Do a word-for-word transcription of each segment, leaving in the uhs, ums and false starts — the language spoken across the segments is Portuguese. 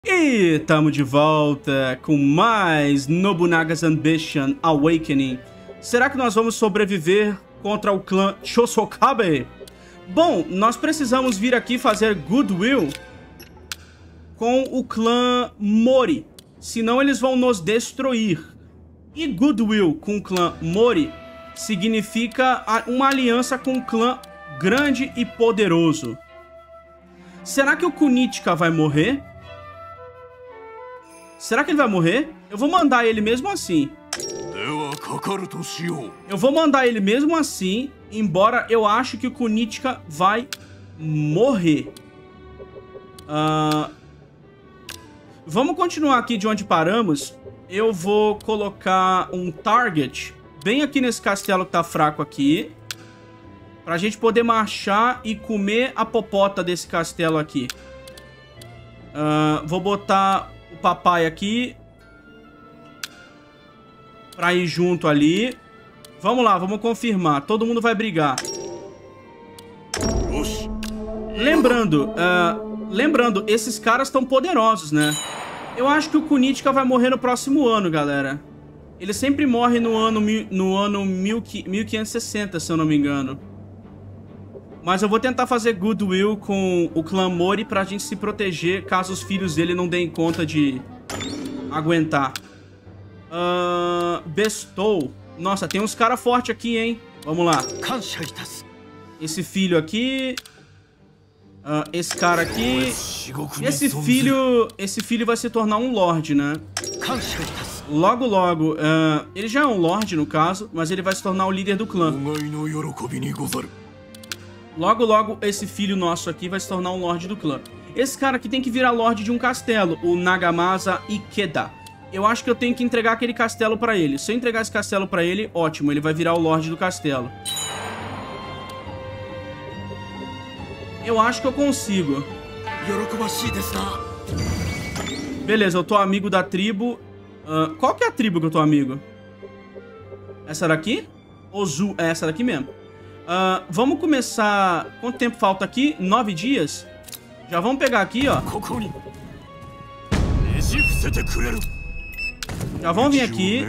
E estamos de volta com mais Nobunaga's Ambition Awakening. Será que nós vamos sobreviver contra o clã Chosokabe? Bom, nós precisamos vir aqui fazer goodwill com o clã Mori, senão eles vão nos destruir. E goodwill com o clã Mori significa uma aliança com um clã grande e poderoso. Será que o Kunichika vai morrer? Será que ele vai morrer? Eu vou mandar ele mesmo assim. Eu vou mandar ele mesmo assim, embora eu ache que o Kunichika vai morrer. Uh... Vamos continuar aqui de onde paramos. Eu vou colocar um target bem aqui nesse castelo que tá fraco aqui, pra gente poder marchar e comer a popota desse castelo aqui. Uh... Vou botar o papai aqui pra ir junto ali. Vamos lá, vamos confirmar. Todo mundo vai brigar. Lembrando, uh, lembrando, esses caras estão poderosos, né? Eu acho que o Kunichika vai morrer no próximo ano, galera. Ele sempre morre no ano, no ano mil quinhentos e sessenta, se eu não me engano. Mas eu vou tentar fazer goodwill com o clã Mori pra gente se proteger caso os filhos dele não deem conta de aguentar. Uh, Bestow. Nossa, tem uns caras fortes aqui, hein? Vamos lá. Esse filho aqui. Uh, esse cara aqui. Esse filho... Esse filho vai se tornar um lord, né? Logo, logo. Uh, ele já é um lord, no caso. Mas ele vai se tornar o líder do clã. Logo, logo, esse filho nosso aqui vai se tornar um lord do clã. Esse cara aqui tem que virar lord de um castelo. O Nagamasa Ikeda. Eu acho que eu tenho que entregar aquele castelo pra ele. Se eu entregar esse castelo pra ele, ótimo. Ele vai virar o lord do castelo. Eu acho que eu consigo. Beleza, eu tô amigo da tribo. Uh, qual que é a tribo que eu tô amigo? Essa daqui? Ozu, é essa daqui mesmo. Uh, vamos começar... Quanto tempo falta aqui? Nove dias? Já vamos pegar aqui, ó. Já vão vir aqui.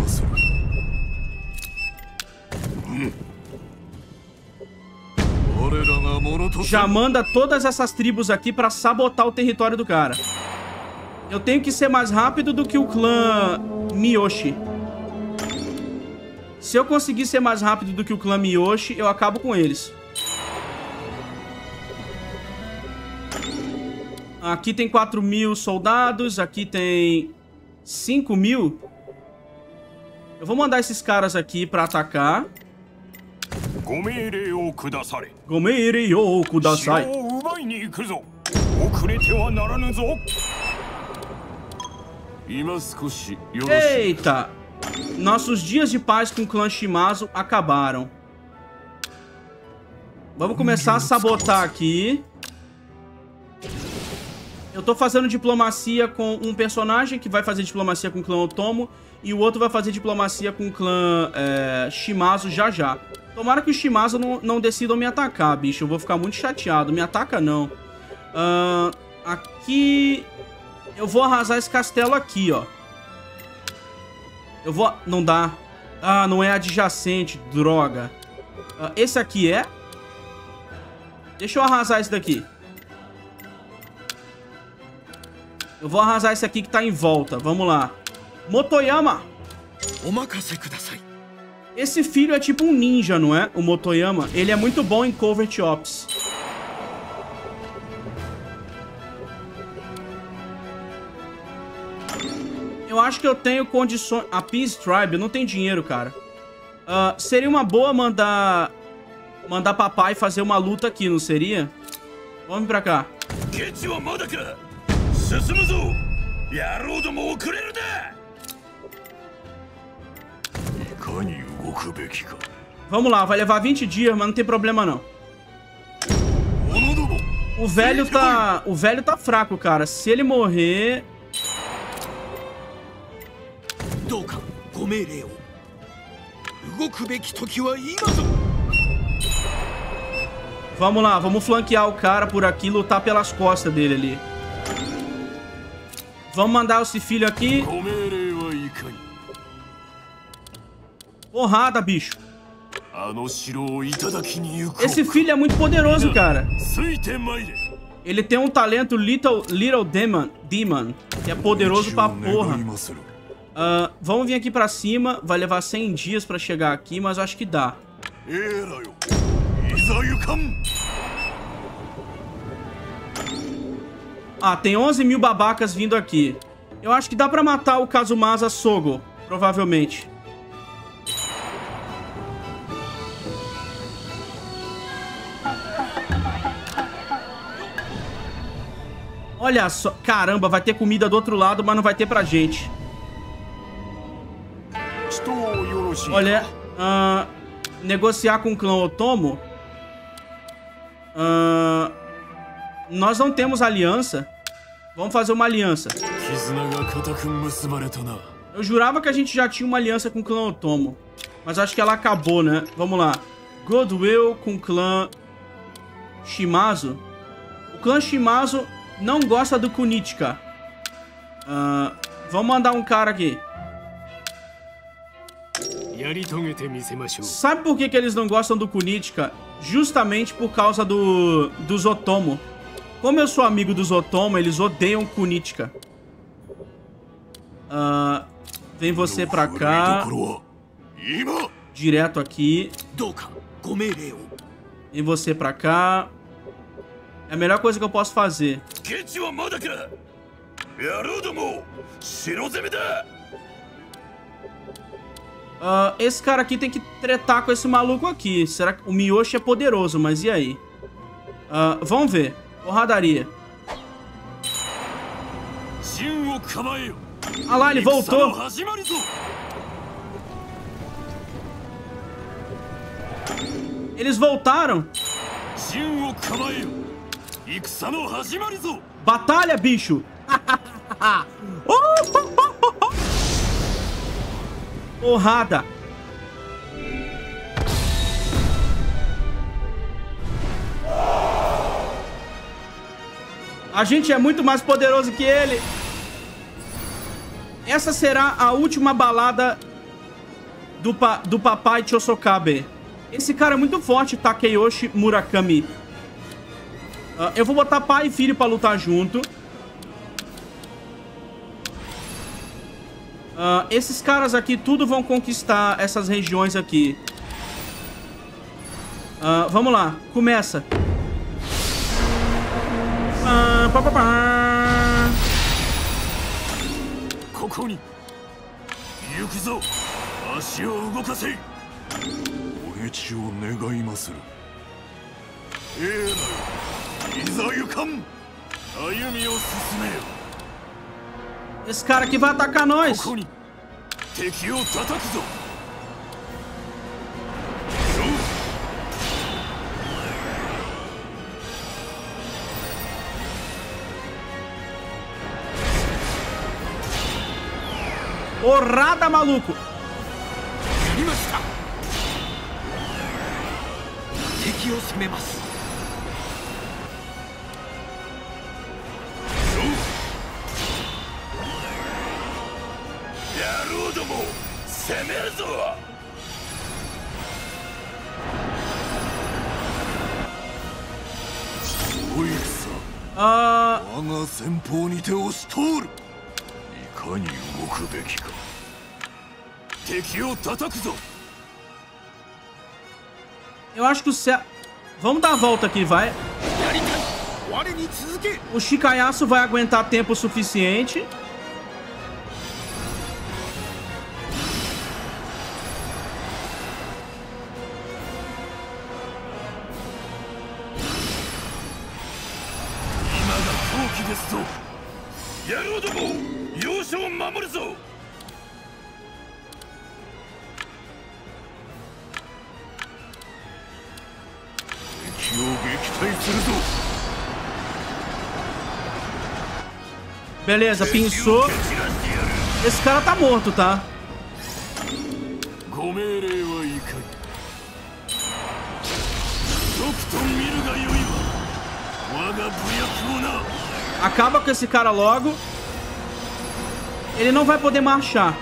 Já manda todas essas tribos aqui pra sabotar o território do cara. Eu tenho que ser mais rápido do que o clã Miyoshi. Se eu conseguir ser mais rápido do que o clã Miyoshi, eu acabo com eles. Aqui tem quatro mil soldados. Aqui tem cinco mil. Eu vou mandar esses caras aqui pra atacar. Gomeirei o kudasai. Eita! Nossos dias de paz com o clã Shimazu acabaram. Vamos começar a sabotar aqui. Eu tô fazendo diplomacia com um personagem que vai fazer diplomacia com o clã Otomo. E o outro vai fazer diplomacia com o clã é, Shimazu já já. Tomara que os Shimazu não, não decidam me atacar, bicho. Eu vou ficar muito chateado. Me ataca, não. Uh, aqui... Eu vou arrasar esse castelo aqui, ó. Eu vou... Não dá. Ah, não é adjacente. Droga. Uh, esse aqui é... Deixa eu arrasar esse daqui. Eu vou arrasar esse aqui que tá em volta. Vamos lá. Motoyama. Esse filho é tipo um ninja, não é? O Motoyama. Ele é muito bom em covert ops. Eu acho que eu tenho condições... A Peace Tribe, eu não tenho dinheiro, cara. Uh, seria uma boa mandar... Mandar papai fazer uma luta aqui, não seria? Vamos vir pra cá. Vamos lá, vai levar vinte dias, mas não tem problema não. O velho tá... O velho tá fraco, cara. Se ele morrer... Vamos lá, vamos flanquear o cara por aqui, lutar pelas costas dele ali. Vamos mandar esse filho aqui. Porrada, bicho. Esse filho é muito poderoso, cara. Ele tem um talento Little, Little Demon, Demon, que é poderoso pra porra. Uh, vamos vir aqui pra cima. Vai levar cem dias pra chegar aqui, mas eu acho que dá. Ah, tem onze mil babacas vindo aqui. Eu acho que dá pra matar o Kazumasa Sogo, provavelmente. Olha só. Caramba, vai ter comida do outro lado, mas não vai ter pra gente. Olha, uh, negociar com o clã Otomo. Uh, nós não temos aliança. Vamos fazer uma aliança. Eu jurava que a gente já tinha uma aliança com o clã Otomo, mas acho que ela acabou, né? Vamos lá. Goodwill com o clã Shimazu. O clã Shimazu não gosta do Kunichika. Uh, vamos mandar um cara aqui. Sabe por que, que eles não gostam do Kunichika? Justamente por causa do, dos Otomo. Como eu sou amigo dos Otomo, eles odeiam o Kunichika. Uh, vem você pra cá. Direto aqui. Vem você pra cá. É a melhor coisa que eu posso fazer. Uh, esse cara aqui tem que tretar com esse maluco aqui. Será que o Miyoshi é poderoso? Mas e aí? Uh, vamos ver. Porradaria. Ah lá, ele voltou. Eles voltaram. Batalha, bicho. Porrada. A gente é muito mais poderoso que ele. Essa será a última balada do, pa do papai Chosokabe. Esse cara é muito forte, Takeyoshi Murakami. Uh, eu vou botar pai e filho pra lutar junto. Uh, esses caras aqui tudo vão conquistar essas regiões aqui. Uh, vamos lá, começa. Uh, pá, pá, pá. Esse cara aqui vai atacar nós. Porrada, maluco. Ah. Eu acho que o céu... Vamos dar a volta aqui, vai. O Shikayasu vai aguentar tempo suficiente. Beleza, pinçou. Esse cara tá morto, tá? Acaba com esse cara logo. ele não vai poder marchar.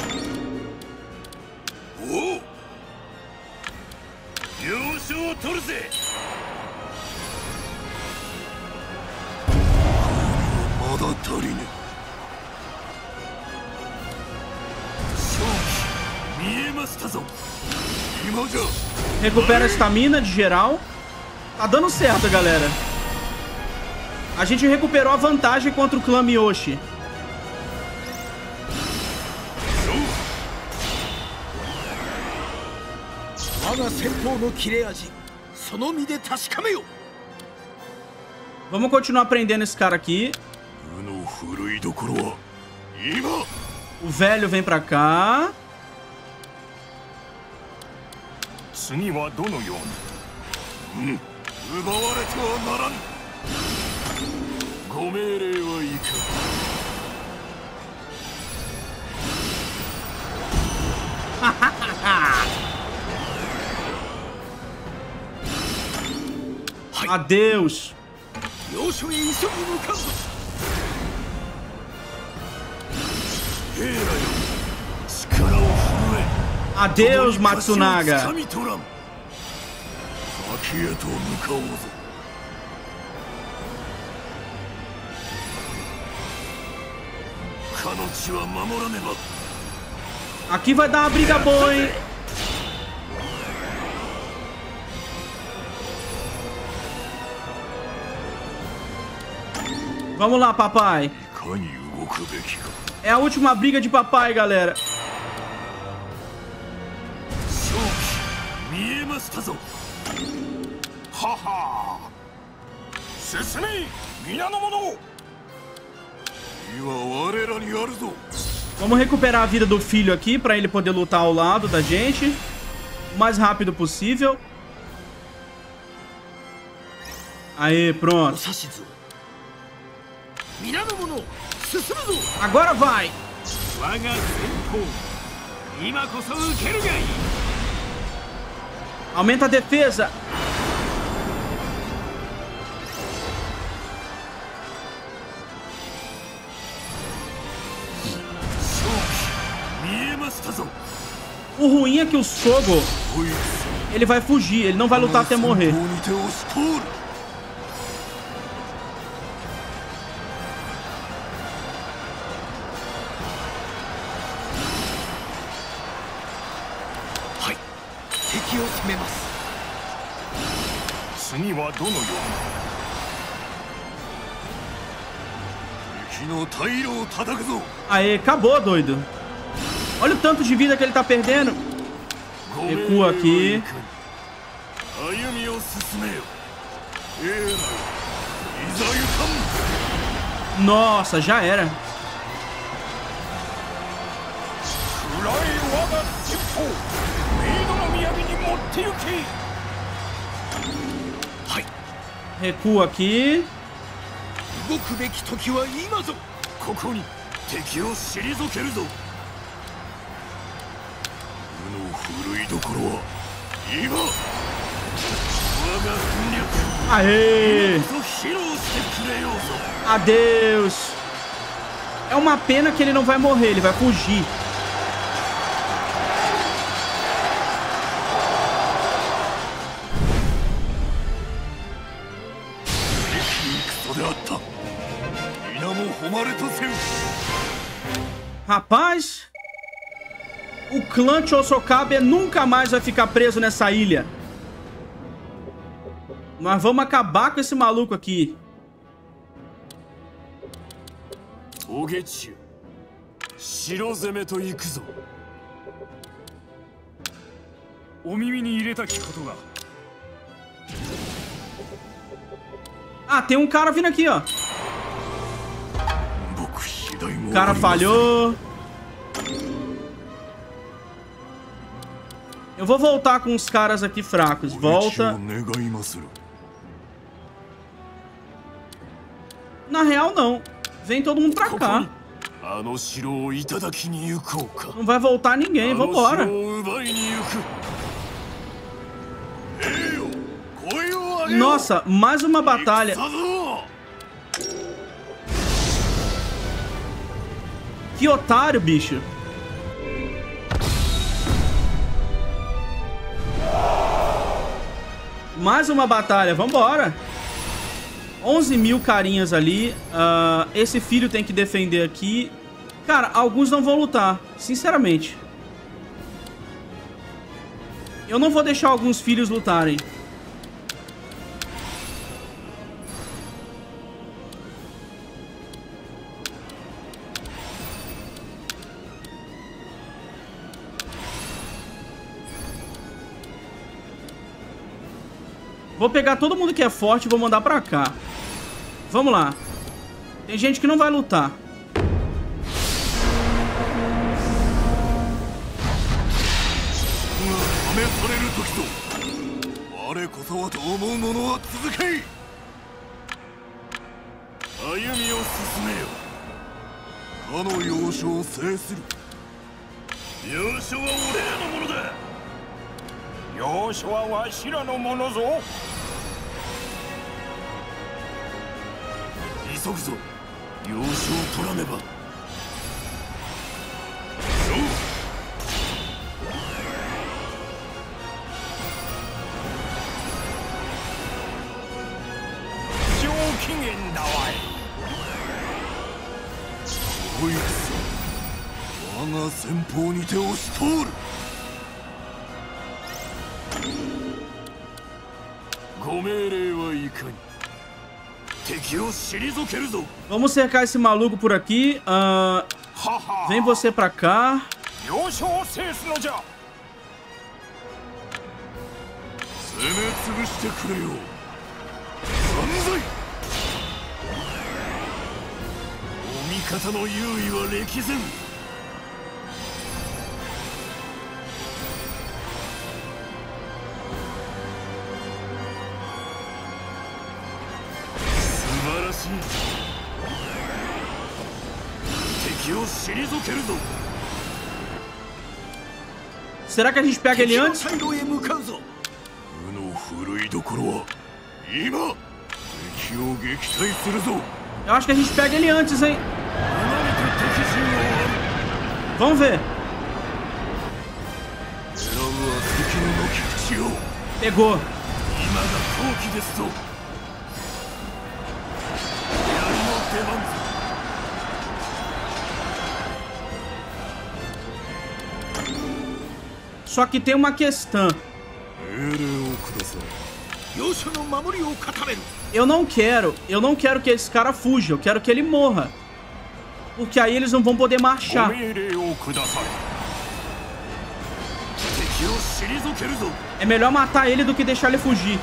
Recupera a estamina de geral. Tá dando certo, galera. A gente recuperou a vantagem contra o clã Miyoshi. Vamos continuar aprendendo esse cara aqui. O velho vem pra cá. Adeus. Adeus, Matsunaga. Aqui vai dar uma briga boa, hein? Vamos lá, papai. É a última briga de papai, galera. Vamos recuperar a vida do filho aqui pra ele poder lutar ao lado da gente o mais rápido possível. Aê, pronto. Agora vai. Aumenta a defesa. O ruim é que o Sogo, ele vai fugir, ele não vai lutar até morrer. Aê, acabou, doido. Olha o tanto de vida que ele tá perdendo. Recua aqui. Nossa, já era. Recua aqui. Aê! Adeus! É uma pena que ele não vai morrer, ele vai fugir. Rapaz, o clã Chosokabe nunca mais vai ficar preso nessa ilha. Nós vamos acabar com esse maluco aqui. Ah, tem um cara vindo aqui, ó. O cara falhou. Eu vou voltar com os caras aqui fracos. Volta. Na real, não. Vem todo mundo pra cá. Não vai voltar ninguém. Vambora. Nossa, mais uma batalha. Que otário, bicho. Mais uma batalha, vambora. onze mil carinhas ali. Uh, esse filho tem que defender aqui. Cara, alguns não vão lutar, sinceramente. Eu não vou deixar alguns filhos lutarem. Vou pegar todo mundo que é forte e vou mandar pra cá. Vamos lá. Tem gente que não vai lutar. Vamos cercar esse maluco por aqui. Uh, vem você pra cá. Será que a gente pega ele antes? Eu acho que a gente pega ele antes, hein? Vamos ver. Pegou. Só que tem uma questão. Eu não quero, eu não quero que esse cara fuja, eu quero que ele morra. Porque aí eles não vão poder marchar. É melhor matar ele do que deixar ele fugir.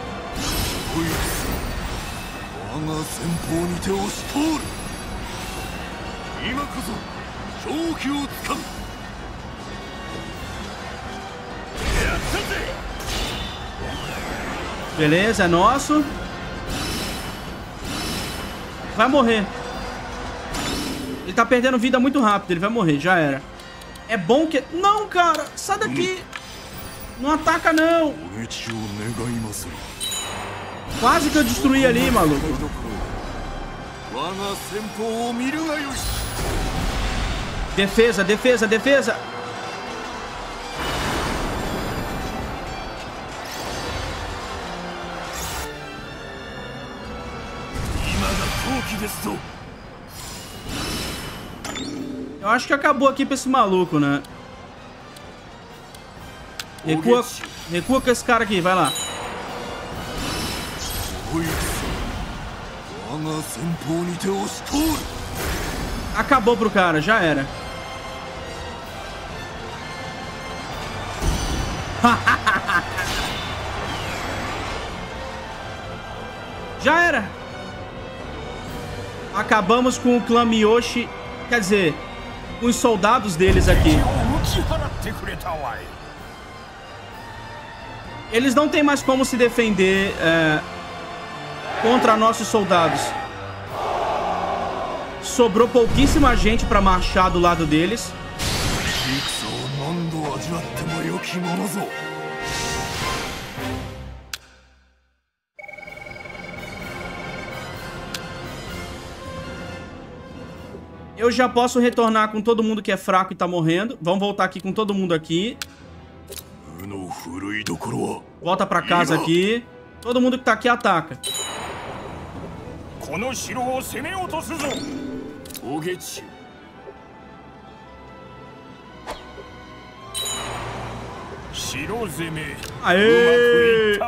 Beleza, é nosso. Vai morrer. Ele tá perdendo vida muito rápido, ele vai morrer, já era. É bom que... Não, cara, sai daqui. Não ataca, não. Quase que eu destruí ali, maluco. Defesa, defesa, defesa. Eu acho que acabou aqui pra esse maluco, né? Recua, recua com esse cara aqui, vai lá. Acabou pro cara, já era. Já era. Acabamos com o clã Miyoshi. Quer dizer, com os soldados deles aqui. Eles não têm mais como se defender é, contra nossos soldados. Sobrou pouquíssima gente pra marchar do lado deles. Eu já posso retornar com todo mundo que é fraco e tá morrendo. Vamos voltar aqui com todo mundo aqui. Volta pra casa aqui. Todo mundo que tá aqui ataca. Aê!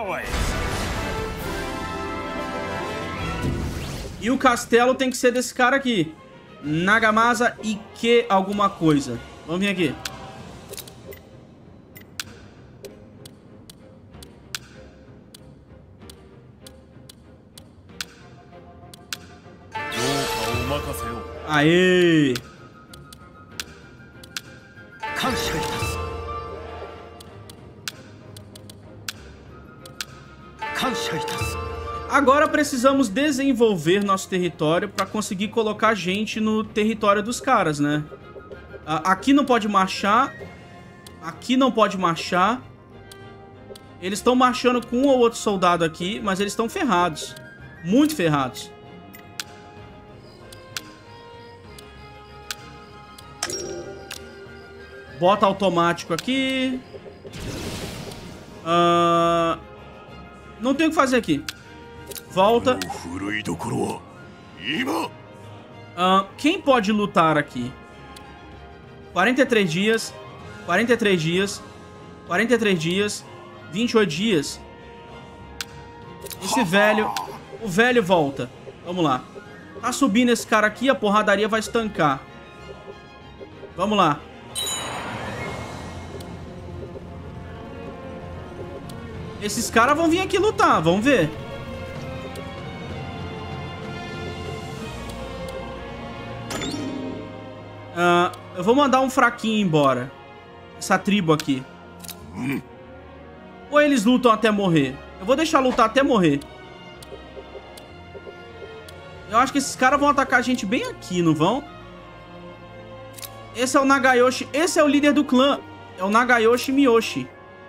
E o castelo tem que ser desse cara aqui. Nagamasa Ike alguma coisa. Vamos vir aqui. Aê! Agora precisamos desenvolver nosso território para conseguir colocar gente no território dos caras, né? Aqui não pode marchar. Aqui não pode marchar. Eles estão marchando com um ou outro soldado aqui, mas eles estão ferrados. Muito ferrados. Bota automático aqui. Uh... Não tem o que fazer aqui. Volta. Uh, quem pode lutar aqui? quarenta e três dias. quarenta e três dias. quarenta e três dias. vinte e oito dias. Esse velho... O velho volta. Vamos lá. Tá subindo esse cara aqui, a porradaria vai estancar. Vamos lá. Esses caras vão vir aqui lutar, vamos ver. Uh, eu vou mandar um fraquinho embora. Essa tribo aqui. Ou eles lutam até morrer? Eu vou deixar lutar até morrer. Eu acho que esses caras vão atacar a gente bem aqui, não vão? Esse é o Nagayoshi. Esse é o líder do clã. É o Nagayoshi Miyoshi.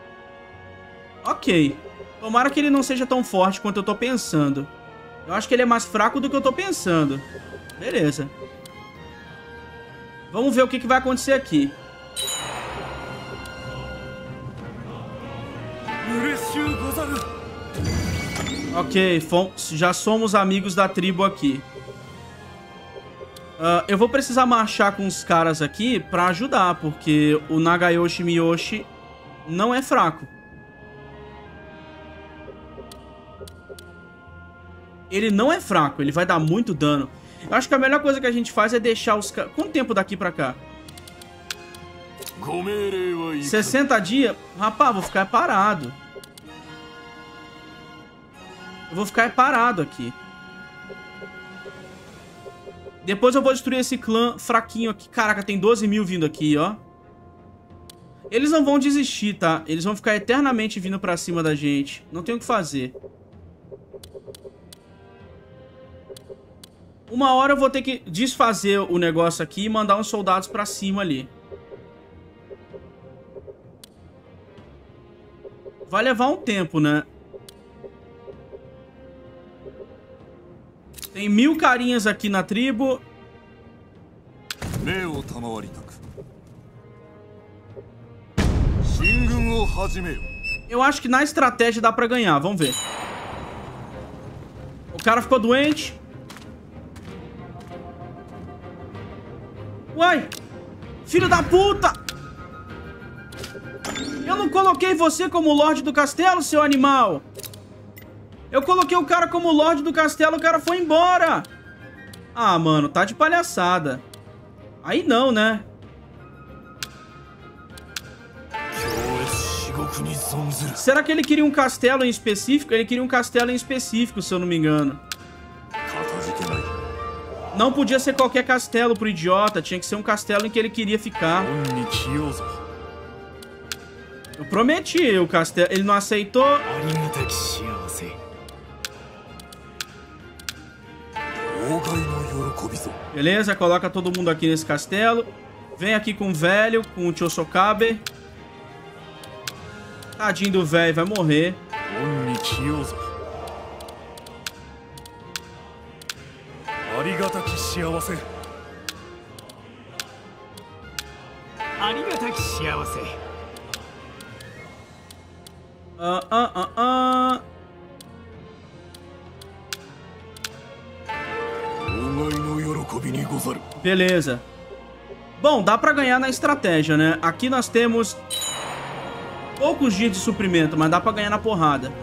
Ok. Tomara que ele não seja tão forte quanto eu tô pensando. Eu acho que ele é mais fraco do que eu tô pensando. Beleza. Vamos ver o que, que vai acontecer aqui. Ok, já somos amigos da tribo aqui. Uh, eu vou precisar marchar com os caras aqui pra ajudar, porque o Nagayoshi Miyoshi não é fraco. Ele não é fraco, ele vai dar muito dano. Eu acho que a melhor coisa que a gente faz é deixar os caras... Quanto tempo daqui pra cá? sessenta dias? Rapaz, vou ficar parado. Eu vou ficar parado aqui. Depois eu vou destruir esse clã fraquinho aqui. Caraca, tem doze mil vindo aqui, ó. Eles não vão desistir, tá? Eles vão ficar eternamente vindo pra cima da gente. Não tem o que fazer. Uma hora eu vou ter que desfazer o negócio aqui e mandar uns soldados pra cima ali. Vai levar um tempo, né? Tem mil carinhas aqui na tribo. Eu acho que na estratégia dá pra ganhar. Vamos ver. O cara ficou doente. Uai! Filho da puta! Eu não coloquei você como Lorde do Castelo, seu animal! Eu coloquei o cara como Lorde do Castelo, o cara foi embora! Ah, mano, tá de palhaçada. Aí não, né? Será que ele queria um castelo em específico? Ele queria um castelo em específico, se eu não me engano. Não podia ser qualquer castelo pro idiota. Tinha que ser um castelo em que ele queria ficar. Eu prometi o castelo. Ele não aceitou. Beleza, coloca todo mundo aqui nesse castelo. Vem aqui com o velho, com o Chosokabe. Tadinho do velho, vai morrer. Ah, ah, ah, ah. Beleza. Bom, dá pra ganhar na estratégia, né? Aqui nós temos poucos dias de suprimento, mas dá pra ganhar na porrada.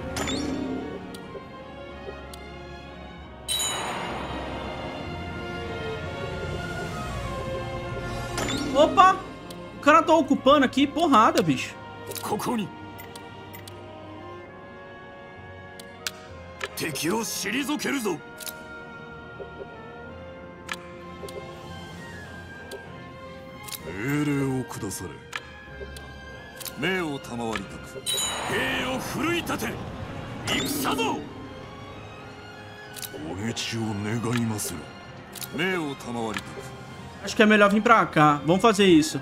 Opa! O cara tá ocupando aqui porrada, bicho. Acho que é melhor vir pra cá. Vamos fazer isso.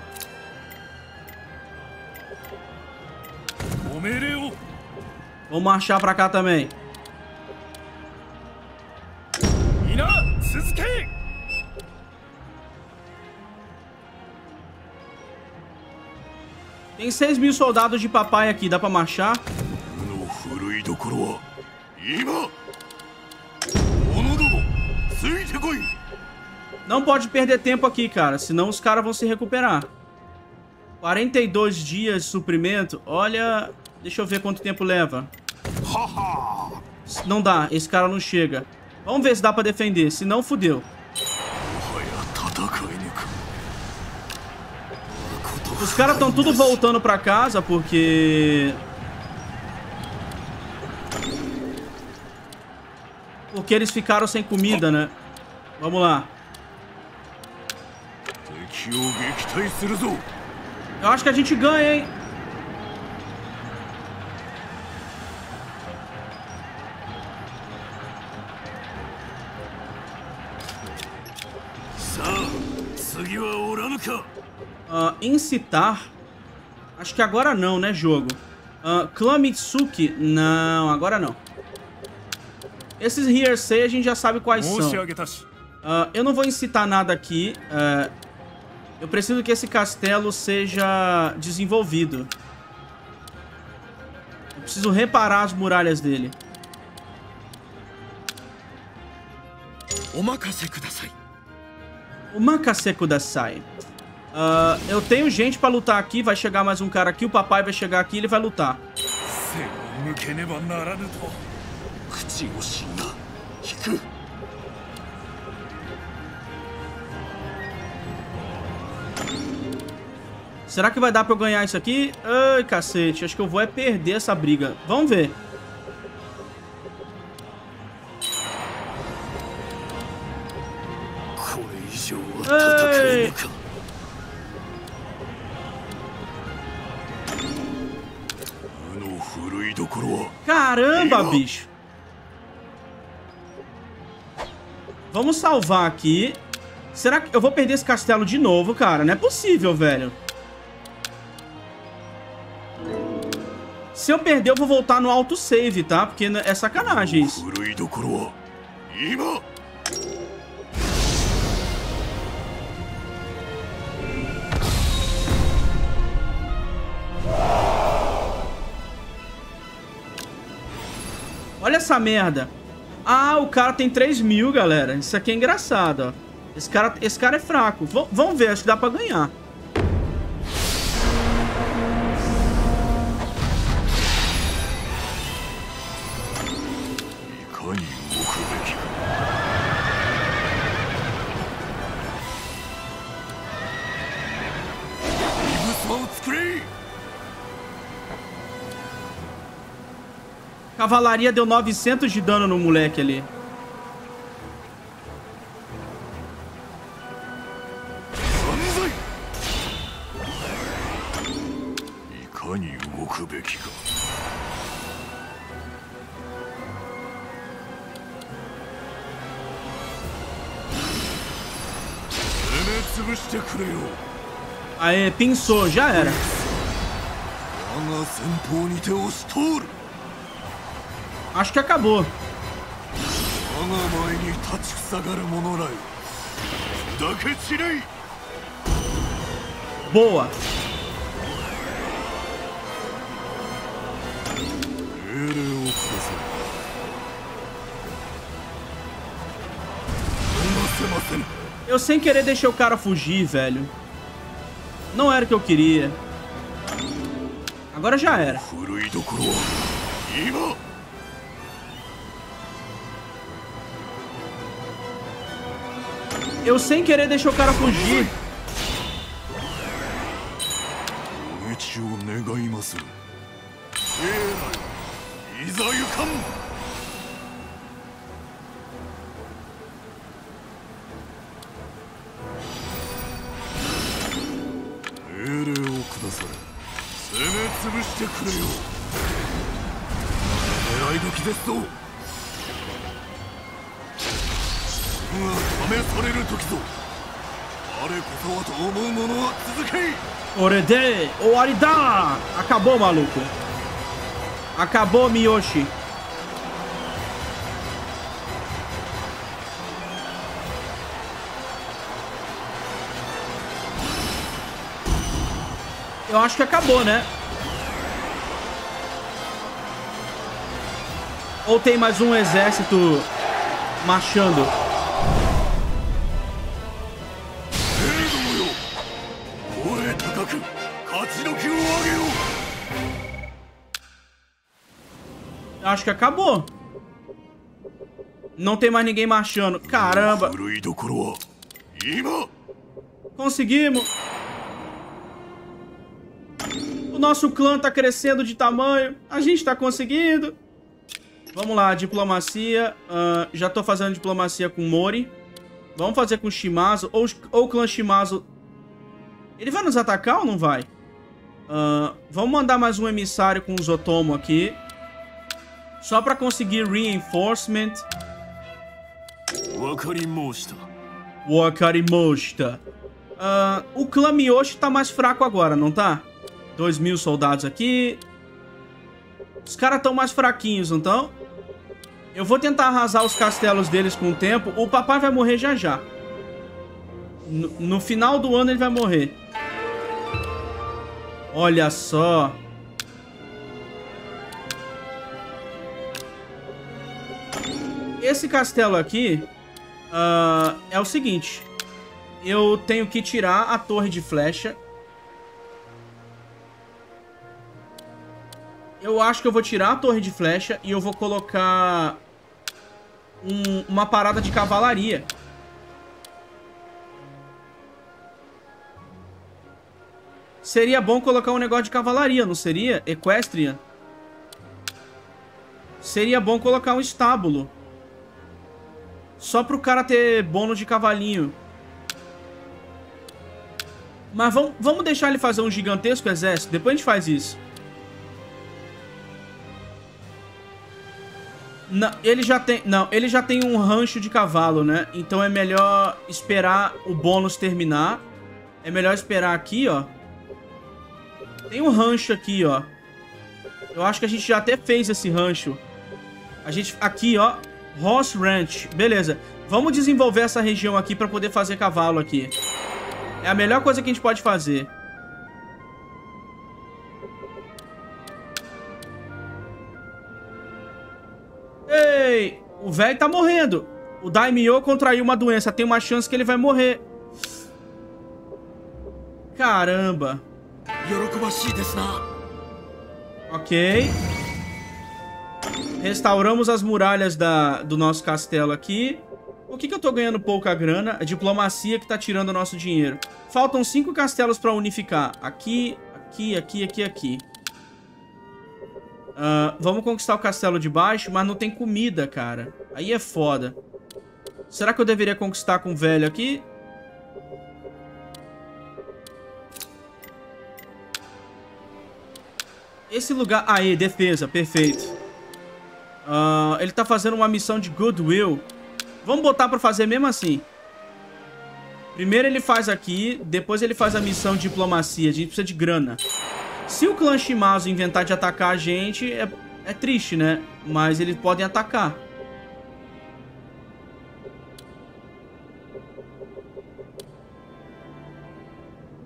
Vamos marchar pra cá também. Tem seis mil soldados de papai aqui. Dá pra marchar? Não pode perder tempo aqui, cara. Senão os caras vão se recuperar. quarenta e dois dias de suprimento. Olha... Deixa eu ver quanto tempo leva. Não dá. Esse cara não chega. Vamos ver se dá pra defender. Se não, fudeu. Os caras estão tudo voltando pra casa porque... Porque eles ficaram sem comida, né? Vamos lá. Eu acho que a gente ganha, hein? Uh, incitar. Acho que agora não, né, jogo? Uh, Clã Mitsuki. Não, agora não. Esses Hearsay a gente já sabe quais são. Uh, eu não vou incitar nada aqui. Uh, eu preciso que esse castelo seja desenvolvido. Eu preciso reparar as muralhas dele. Omakase kudasai. Omakase kudasai. Uh, eu tenho gente pra lutar aqui. Vai chegar mais um cara aqui. O papai vai chegar aqui e ele vai lutar. Será que vai dar pra eu ganhar isso aqui? Ai, cacete. Acho que eu vou é perder essa briga. Vamos ver. Ei. Caramba, bicho. Vamos salvar aqui. Será que eu vou perder esse castelo de novo, cara? Não é possível, velho. Se eu perder, eu vou voltar no autosave, tá? Porque é sacanagem isso. Olha essa merda. Ah, o cara tem três mil, galera. Isso aqui é engraçado, ó. Esse cara, esse cara é fraco. V vamos ver, acho que dá pra ganhar. Cavalaria deu novecentos de dano no moleque ali. Aê, pinçou, já era. Acho que acabou. Boa. Eu sem querer deixei o cara fugir, velho. Não era o que eu queria. Agora já era. Eu sem querer deixei o cara fugir. Orede, Orida! Acabou, maluco. Acabou, Miyoshi. Eu acho que acabou, né? Ou tem mais um exército marchando? Eu acho que acabou. Não tem mais ninguém marchando. Caramba. Conseguimos. O nosso clã tá crescendo de tamanho. A gente tá conseguindo. Vamos lá, diplomacia. Uh, já tô fazendo diplomacia com Mori. Vamos fazer com Shimazu. Ou, ou o clã Shimazu. Ele vai nos atacar ou não vai? Uh, vamos mandar mais um emissário com os Otomo aqui. Só pra conseguir reinforcement. Wakarimoshita. Wakarimoshita. Uh, o clã Miyoshi tá mais fraco agora, não tá? Dois mil soldados aqui. Os caras estão mais fraquinhos, então. Eu vou tentar arrasar os castelos deles com o tempo. O papai vai morrer já já. No, no final do ano ele vai morrer. Olha só. Esse castelo aqui uh, é o seguinte. Eu tenho que tirar a torre de flecha. Eu acho que eu vou tirar a torre de flecha e eu vou colocar um, uma parada de cavalaria. Seria bom colocar um negócio de cavalaria, não seria? Equestrian. Seria bom colocar um estábulo. Só pro cara ter bônus de cavalinho. Mas vamos, vamos deixar ele fazer um gigantesco exército. Depois a gente faz isso. Não, ele já tem, não, ele já tem um rancho de cavalo, né? Então é melhor esperar o bônus terminar. É melhor esperar aqui, ó. Tem um rancho aqui, ó. Eu acho que a gente já até fez esse rancho. A gente, aqui, ó. Horse Ranch. Beleza. Vamos desenvolver essa região aqui pra poder fazer cavalo aqui. É a melhor coisa que a gente pode fazer. Ei, o velho tá morrendo. O Daimyo contraiu uma doença. Tem uma chance que ele vai morrer. Caramba. Ok. Restauramos as muralhas da, do nosso castelo aqui. Por que que eu tô ganhando pouca grana? A diplomacia que tá tirando o nosso dinheiro. Faltam cinco castelos pra unificar. Aqui, aqui, aqui, aqui, aqui. Uh, vamos conquistar o castelo de baixo, mas não tem comida, cara. Aí é foda. Será que eu deveria conquistar com o velho aqui? Esse lugar... Aí, defesa, perfeito. Uh, ele tá fazendo uma missão de goodwill. Vamos botar pra fazer mesmo assim. Primeiro ele faz aqui, depois ele faz a missão de diplomacia. A gente precisa de grana. Se o clã Shimazu inventar de atacar a gente, é, é triste, né? Mas eles podem atacar.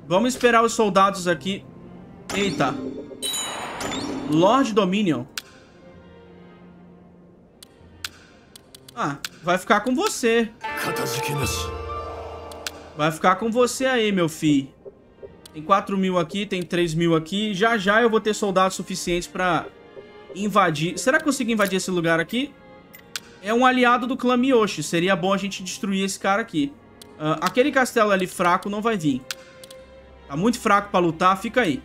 Vamos esperar os soldados aqui. Eita. Lord Dominion. Ah, vai ficar com você. Vai ficar com você aí, meu filho. Tem quatro mil aqui, tem três mil aqui. Já já eu vou ter soldados suficientes pra invadir. Será que eu consigo invadir esse lugar aqui? É um aliado do clã Miyoshi. Seria bom a gente destruir esse cara aqui. Uh, aquele castelo ali fraco não vai vir. Tá muito fraco pra lutar, fica aí.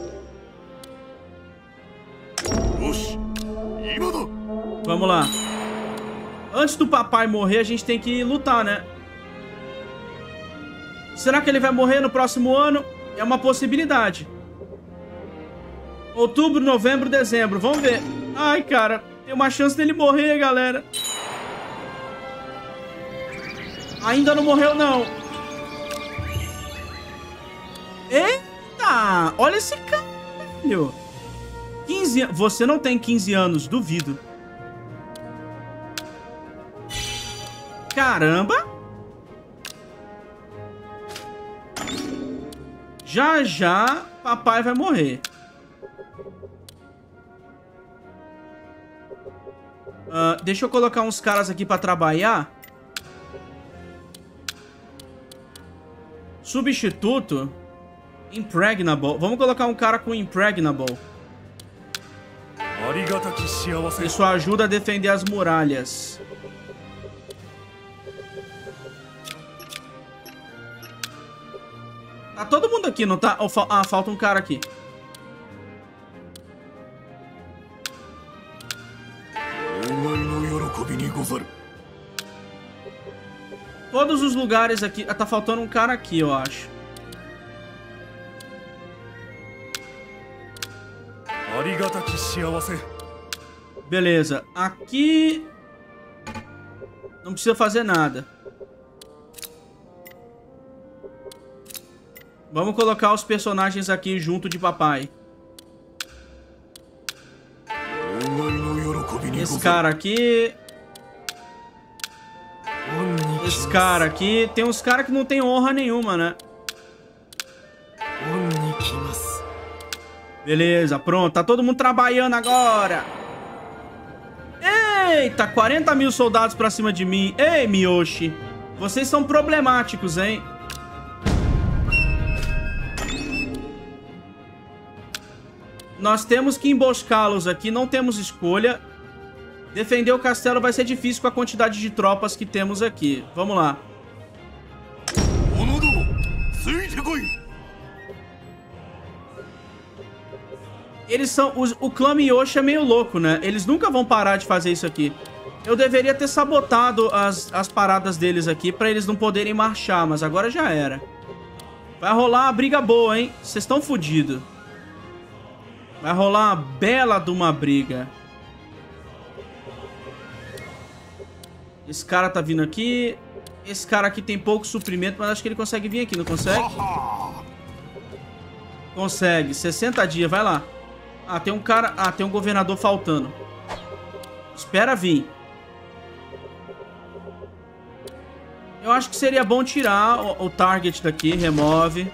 Vamos lá. Antes do papai morrer, a gente tem que lutar, né? Será que ele vai morrer no próximo ano? É uma possibilidade. Outubro, novembro, dezembro. Vamos ver. Ai, cara. Tem uma chance dele morrer, galera. Ainda não morreu, não. Eita! Olha esse cara, velho. quinze anos. Você não tem quinze anos, duvido. Caramba. Já, já, papai vai morrer. Uh, deixa eu colocar uns caras aqui pra trabalhar. Substituto. Impregnable. Vamos colocar um cara com Impregnable. Isso ajuda a defender as muralhas. Tá todo mundo aqui, não tá? Oh, fa ah, falta um cara aqui. Todos os lugares aqui... Ah, tá faltando um cara aqui, eu acho. Beleza. Aqui... não precisa fazer nada. Vamos colocar os personagens aqui junto de papai. Esse cara aqui... Esse cara aqui... Tem uns caras que não tem honra nenhuma, né? Beleza, pronto. Tá todo mundo trabalhando agora. Eita, quarenta mil soldados pra cima de mim. Ei, Miyoshi. Vocês são problemáticos, hein? Nós temos que emboscá-los aqui. Não temos escolha. Defender o castelo vai ser difícil com a quantidade de tropas que temos aqui. Vamos lá. Eles são... Os, o clã Miyoshi é meio louco, né? Eles nunca vão parar de fazer isso aqui. Eu deveria ter sabotado as, as paradas deles aqui pra eles não poderem marchar, mas agora já era. Vai rolar uma briga boa, hein? Vocês estão fodidos. Vai rolar uma bela de uma briga. Esse cara tá vindo aqui. Esse cara aqui tem pouco suprimento, mas acho que ele consegue vir aqui, não consegue? Consegue. sessenta dias, vai lá. Ah, tem um cara... Ah, tem um governador faltando. Espera vir. Eu acho que seria bom tirar o, o target daqui. Remove.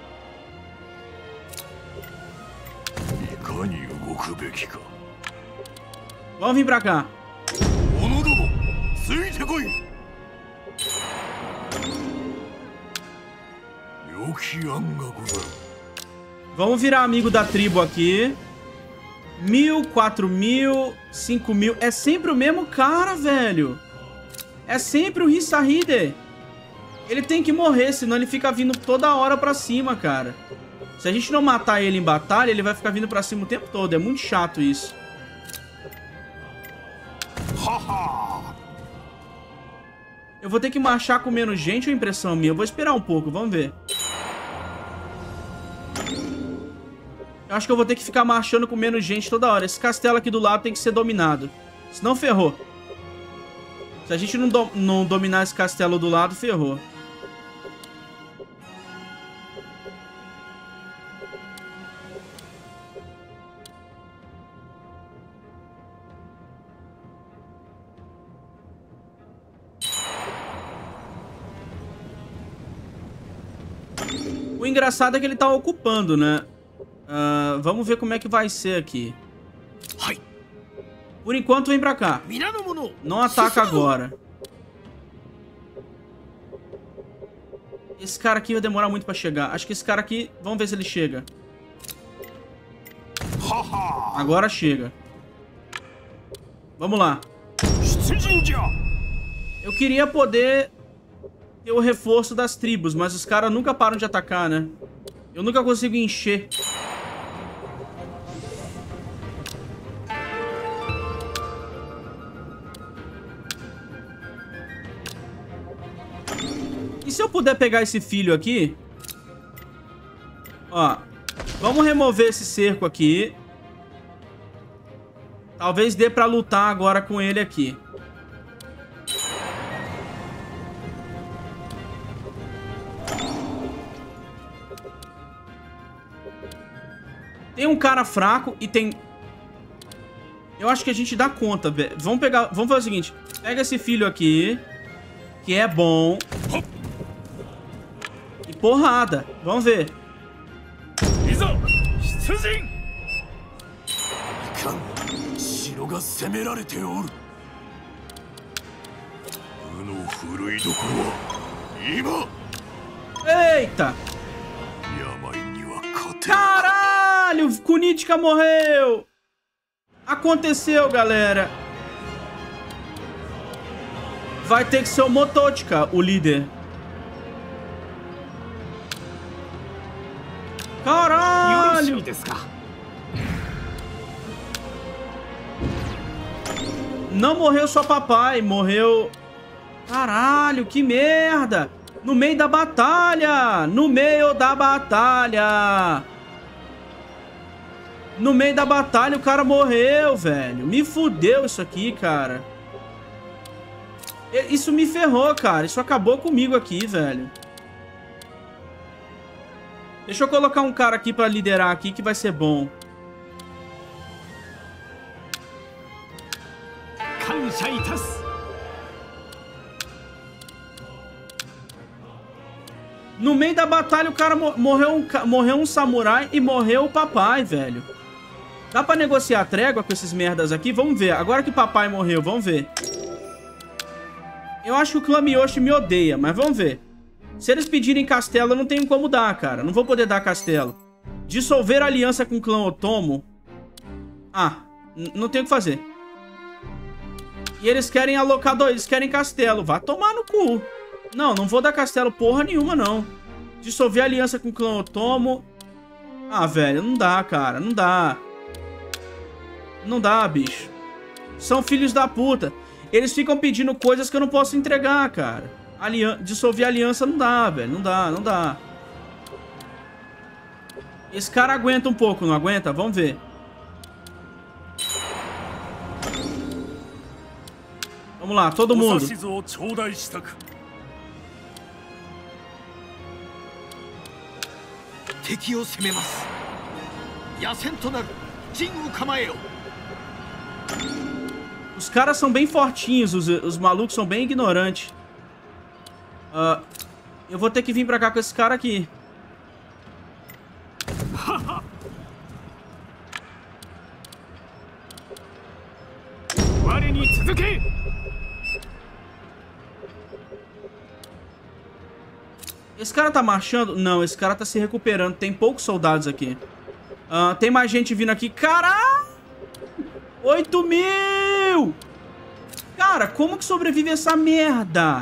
Vamos vir pra cá. Vamos virar amigo da tribo aqui. Mil, quatro mil, cinco mil. É sempre o mesmo cara, velho. É sempre o Hisahide. Ele tem que morrer, senão ele fica vindo toda hora pra cima, cara. Se a gente não matar ele em batalha, ele vai ficar vindo pra cima o tempo todo. É muito chato isso. Eu vou ter que marchar com menos gente ou impressão minha? Eu vou esperar um pouco, vamos ver. Eu acho que eu vou ter que ficar marchando com menos gente toda hora. Esse castelo aqui do lado tem que ser dominado. Senão ferrou. Se a gente não, do não dominar esse castelo do lado, ferrou. O engraçado é que ele tá ocupando, né? Uh, vamos ver como é que vai ser aqui. Por enquanto, vem pra cá. Não ataca agora. Esse cara aqui vai demorar muito pra chegar. Acho que esse cara aqui... Vamos ver se ele chega. Agora chega. Vamos lá. Eu queria poder ter o reforço das tribos, mas os caras nunca param de atacar, né? Eu nunca consigo encher. E se eu puder pegar esse filho aqui? Ó, vamos remover esse cerco aqui. Talvez dê pra lutar agora com ele aqui. Tem um cara fraco e tem... Eu acho que a gente dá conta, velho. Vamos pegar... Vamos fazer o seguinte. Pega esse filho aqui, que é bom. E porrada. Vamos ver. Eita! Caralho! Kunichika morreu! Aconteceu, galera. Vai ter que ser o Motochika, o líder. Caralho! Não morreu só papai, morreu... Caralho, que merda! No meio da batalha! No meio da batalha! No meio da batalha o cara morreu, velho. Me fudeu isso aqui, cara. Isso me ferrou, cara. Isso acabou comigo aqui, velho. Deixa eu colocar um cara aqui pra liderar aqui que vai ser bom. No meio da batalha o cara morreu um, morreu um samurai e morreu o papai, velho. Dá pra negociar a trégua com esses merdas aqui? Vamos ver. Agora que o papai morreu, vamos ver. Eu acho que o clã Miyoshi me odeia, mas vamos ver. Se eles pedirem castelo, eu não tenho como dar, cara. Não vou poder dar castelo. Dissolver a aliança com o clã Otomo. Ah, não tem o que fazer. E eles querem alocar dois, eles querem castelo. Vai tomar no cu. Não, não vou dar castelo porra nenhuma, não. Dissolver a aliança com o clã Otomo. Ah, velho, não dá, cara. Não dá. Não dá, bicho. São filhos da puta. Eles ficam pedindo coisas que eu não posso entregar, cara. Alian... Dissolver a aliança não dá, velho. Não dá, não dá. Esse cara aguenta um pouco, não aguenta? Vamos ver. Vamos lá, todo mundo. Os caras são bem fortinhos, os, os malucos são bem ignorantes. Uh, eu vou ter que vir pra cá com esse cara aqui. Esse cara tá marchando? Não, esse cara tá se recuperando. Tem poucos soldados aqui. Uh, tem mais gente vindo aqui. Caralho! oito mil! Cara, como que sobrevive essa merda?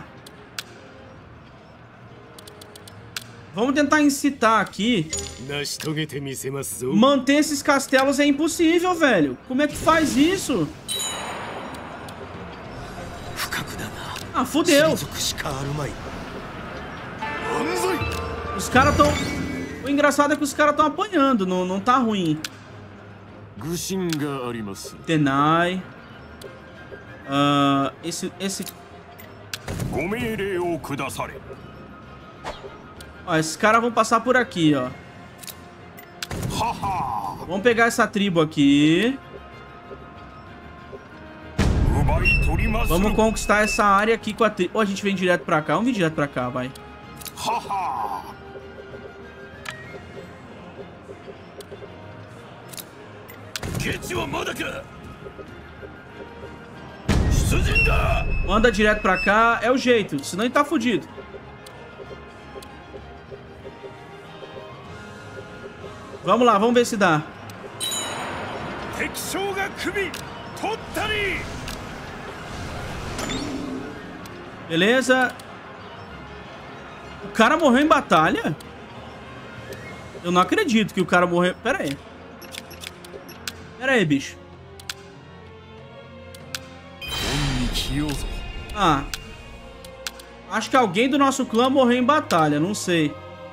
Vamos tentar incitar aqui. Manter esses castelos é impossível, velho. Como é que faz isso? Ah, fudeu. Os caras tão... O engraçado é que os caras tão apanhando. Não, não tá ruim. Tenai. Uh, esse... esse... Ó, esses caras vão passar por aqui, ó. Vamos pegar essa tribo aqui. Vamos conquistar essa área aqui com a tribo. Ou a gente vem direto pra cá. Vamos vir direto pra cá, vai. Manda direto pra cá. É o jeito. Senão ele tá fudido. Vamos lá, vamos ver se dá. Beleza. O cara morreu em batalha? Eu não acredito que o cara morreu. Pera aí. Pera aí, bicho. Ah. Acho que alguém do nosso clã morreu em batalha. Não sei.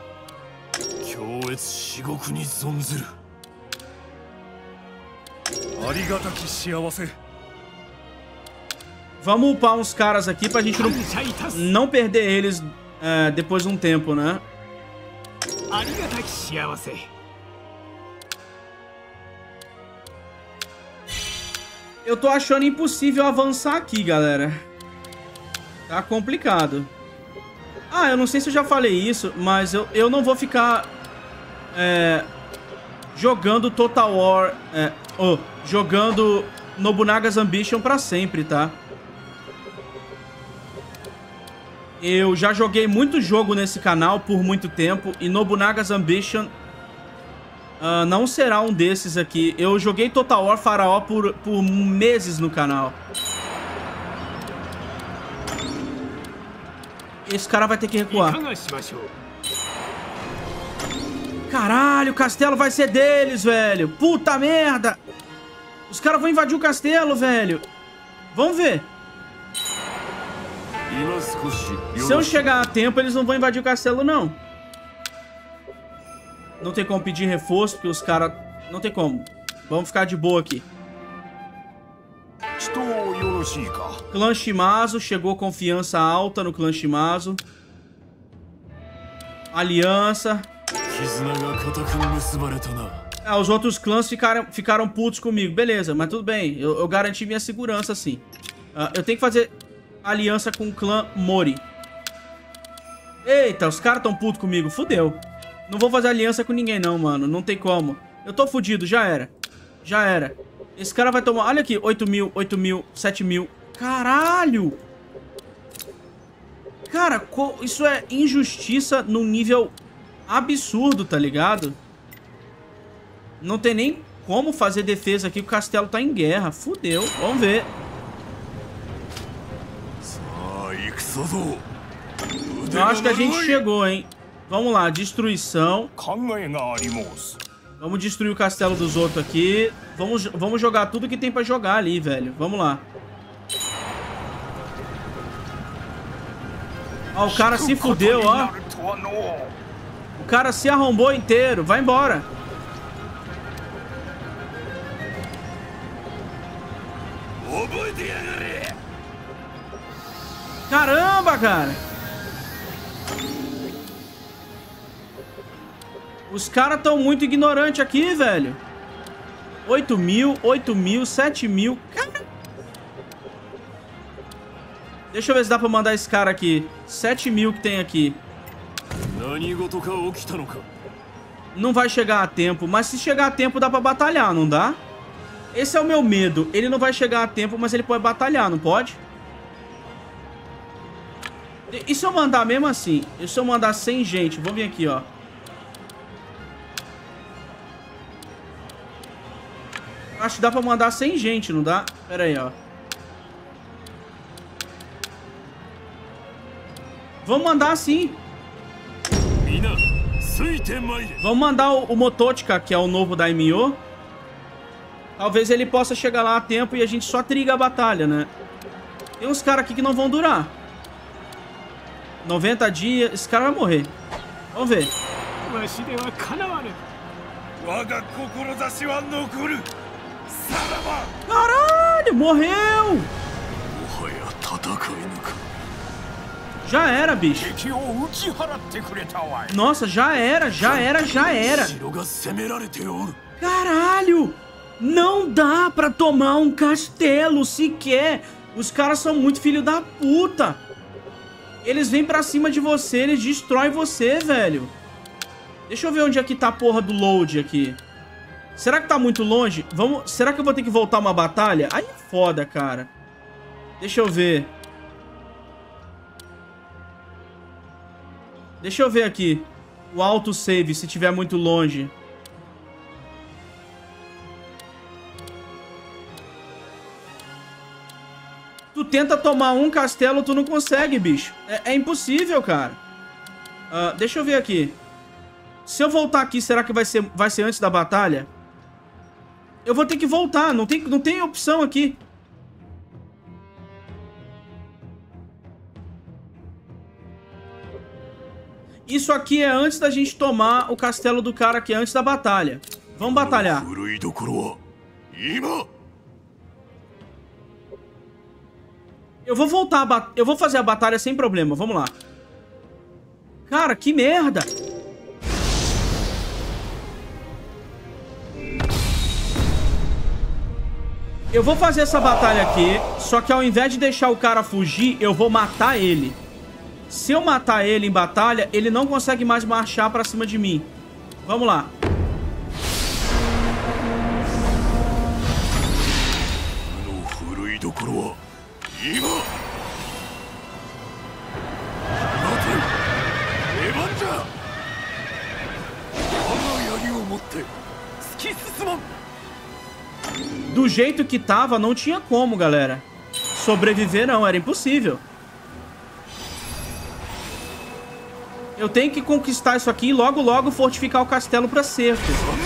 Vamos upar uns caras aqui pra gente não, não perder eles é, depois de um tempo, né? Eu tô achando impossível avançar aqui, galera. Tá complicado. Ah, eu não sei se eu já falei isso, mas eu, eu não vou ficar é, jogando Total War, é, oh, jogando Nobunaga's Ambition pra sempre, tá? Eu já joguei muito jogo nesse canal por muito tempo e Nobunaga's Ambition uh, não será um desses aqui. Eu joguei Total War Faraó por, por meses no canal. Esse cara vai ter que recuar. Caralho, o castelo vai ser deles, velho. Puta merda. Os caras vão invadir o castelo, velho. Vamos ver. Se eu chegar a tempo, eles não vão invadir o castelo, não. Não tem como pedir reforço, porque os caras... Não tem como. Vamos ficar de boa aqui. Clã Shimazu. Chegou confiança alta no clã Shimazu. Aliança. Ah, os outros clãs ficaram, ficaram putos comigo. Beleza, mas tudo bem. Eu, eu garanti minha segurança, assim. Uh, eu tenho que fazer... aliança com o clã Mori. Eita, os caras tão putos comigo. Fudeu. Não vou fazer aliança com ninguém não, mano. Não tem como. Eu tô fudido, já era. Já era. Esse cara vai tomar... Olha aqui, oito mil, oito mil, sete mil. Caralho! Cara, isso é injustiça num nível absurdo, tá ligado? Não tem nem como fazer defesa aqui. O castelo tá em guerra. Fudeu. Vamos ver. Eu acho que a gente chegou, hein? Vamos lá, destruição. Vamos destruir o castelo dos outros aqui. Vamos, vamos jogar tudo que tem pra jogar ali, velho. Vamos lá. Ó, o cara se fudeu, ó. O cara se arrombou inteiro. Vai embora. Caramba, cara. Os caras estão muito ignorantes aqui, velho. oito mil, oito mil, sete mil. Cara. Deixa eu ver se dá pra mandar esse cara aqui. sete mil que tem aqui. Não vai chegar a tempo. Mas se chegar a tempo dá pra batalhar, não dá? Esse é o meu medo. Ele não vai chegar a tempo, mas ele pode batalhar, não pode? E se eu mandar mesmo assim? E se eu mandar cem gente? Vamos vir aqui, ó. Acho que dá pra mandar cem gente, não dá? Pera aí, ó. Vamos mandar assim. Vamos mandar o, o Motochika, que é o novo Daimyo. Talvez ele possa chegar lá a tempo e a gente só triga a batalha, né? Tem uns caras aqui que não vão durar. noventa dias. Esse cara vai morrer. Vamos ver. Caralho, morreu! Já era, bicho. Nossa, já era, já era, já era. Caralho! Não dá pra tomar um castelo sequer. Os caras são muito filho da puta. Eles vêm pra cima de você, eles destroem você, velho. Deixa eu ver onde é que tá a porra do load aqui. Será que tá muito longe? Vamos... Será que eu vou ter que voltar uma batalha? Aí é foda, cara. Deixa eu ver. Deixa eu ver aqui. O autosave, se tiver muito longe. Tu tenta tomar um castelo, tu não consegue, bicho. É, é impossível, cara. Uh, deixa eu ver aqui. Se eu voltar aqui, será que vai ser, vai ser antes da batalha? Eu vou ter que voltar. Não tem, não tem opção aqui. Isso aqui é antes da gente tomar o castelo do cara aqui, antes da batalha. Vamos batalhar. Eu vou voltar a bat... Eu vou fazer a batalha sem problema. Vamos lá. Cara, que merda. Eu vou fazer essa batalha aqui. Só que ao invés de deixar o cara fugir, eu vou matar ele. Se eu matar ele em batalha, ele não consegue mais marchar pra cima de mim. Vamos lá. Do jeito que tava, não tinha como, galera. Sobreviver não, era impossível. Eu tenho que conquistar isso aqui e logo, logo fortificar o castelo pra cerco.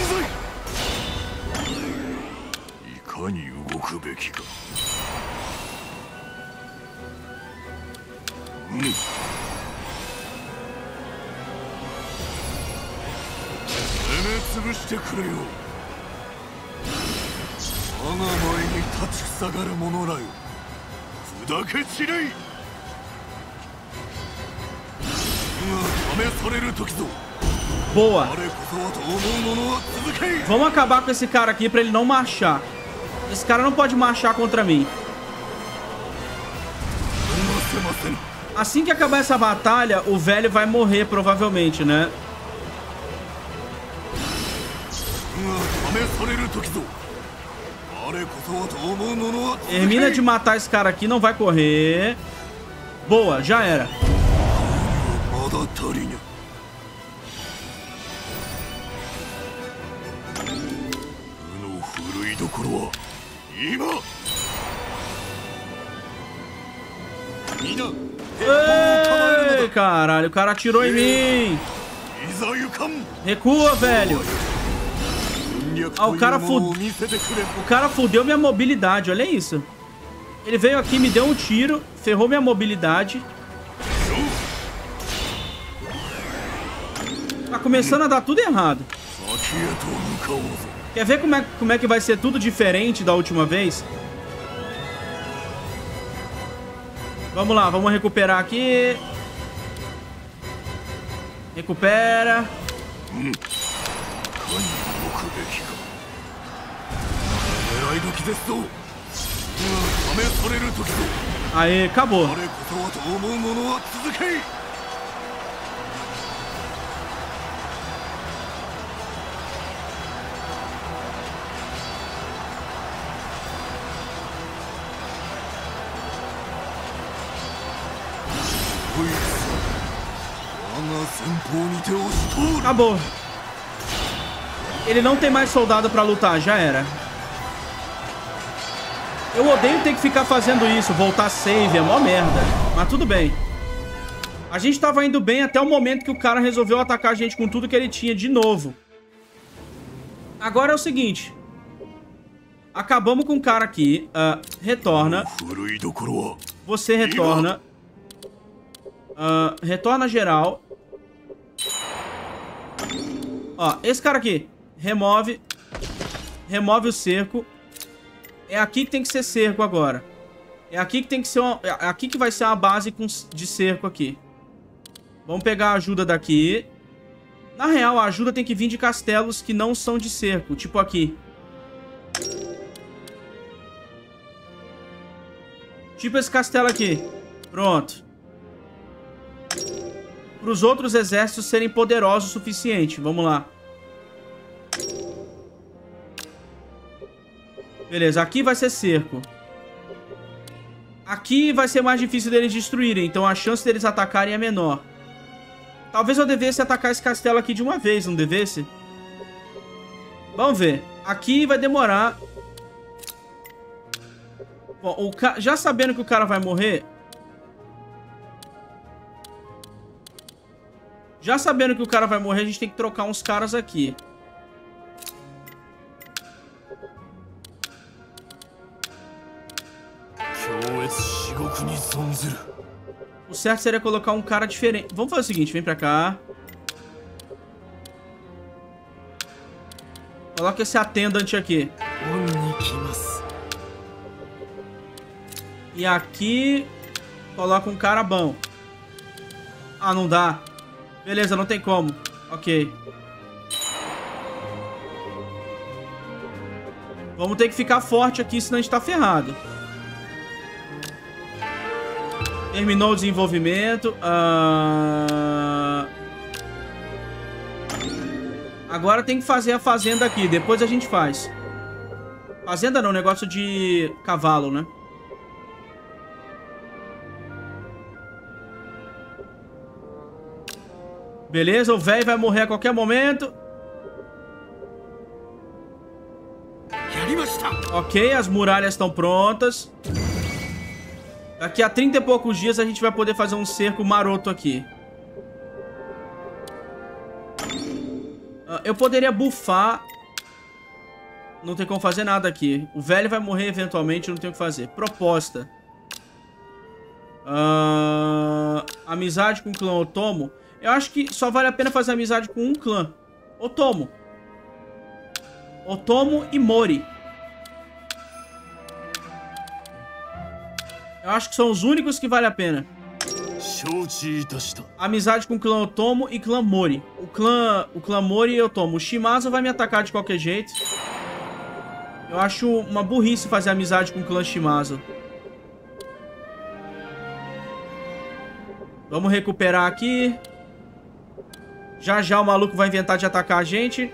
Boa. Vamos acabar com esse cara aqui pra ele não marchar. Esse cara não pode marchar contra mim. Assim que acabar essa batalha, o velho vai morrer provavelmente, né? Termina de matar esse cara aqui, não vai correr. Boa, já era. Ei, caralho, o cara atirou em mim. Recua, velho. Ah, o cara fudeu. O cara fudeu minha mobilidade, olha isso. Ele veio aqui, me deu um tiro, ferrou minha mobilidade. Tá começando a dar tudo errado. Quer ver como é, como é que vai ser tudo diferente da última vez? Vamos lá, vamos recuperar aqui. Recupera. Aê, acabou. Acabou. Ele não tem mais soldado pra lutar, já era. Eu odeio ter que ficar fazendo isso, voltar save, é mó merda. Mas tudo bem. A gente tava indo bem até o momento que o cara resolveu atacar a gente com tudo que ele tinha de novo. Agora é o seguinte. Acabamos com o cara aqui. Uh, retorna. Você retorna. Uh, retorna geral. Ó, esse cara aqui. Remove. Remove o cerco. É aqui que tem que ser cerco agora. É aqui que tem que ser uma, é aqui que vai ser uma base com, de cerco aqui. Vamos pegar a ajuda daqui. Na real, a ajuda tem que vir de castelos que não são de cerco. Tipo aqui. Tipo esse castelo aqui. Pronto. Para os outros exércitos serem poderosos o suficiente. Vamos lá. Beleza, aqui vai ser cerco. Aqui vai ser mais difícil deles destruírem, então a chance deles atacarem é menor. Talvez eu devesse atacar esse castelo aqui de uma vez, não devesse? Vamos ver. Aqui vai demorar. Bom, o ca... já sabendo que o cara vai morrer... Já sabendo que o cara vai morrer, a gente tem que trocar uns caras aqui. O certo seria colocar um cara diferente. Vamos fazer o seguinte, vem pra cá. Coloca esse atendante aqui. E aqui coloca um cara bom. Ah, não dá. Beleza, não tem como. Ok. Vamos ter que ficar forte aqui, senão a gente tá ferrado. Terminou o desenvolvimento. Uh... Agora tem que fazer a fazenda aqui. Depois a gente faz. Fazenda não, negócio de cavalo, né? Beleza, o velho vai morrer a qualquer momento. Ok, as muralhas estão prontas. Daqui a trinta e poucos dias a gente vai poder fazer um cerco maroto aqui. Uh, eu poderia buffar. Não tem como fazer nada aqui. O velho vai morrer eventualmente, não tem o que fazer. Proposta. Uh, amizade com o clã Otomo. Eu acho que só vale a pena fazer amizade com um clã. Otomo. Otomo e Mori. Eu acho que são os únicos que vale a pena. Amizade com o clã Otomo e clã Mori. O clã, o clã Mori e Otomo. O Shimazu vai me atacar de qualquer jeito. Eu acho uma burrice fazer amizade com o clã Shimazu. Vamos recuperar aqui. Já já o maluco vai inventar de atacar a gente.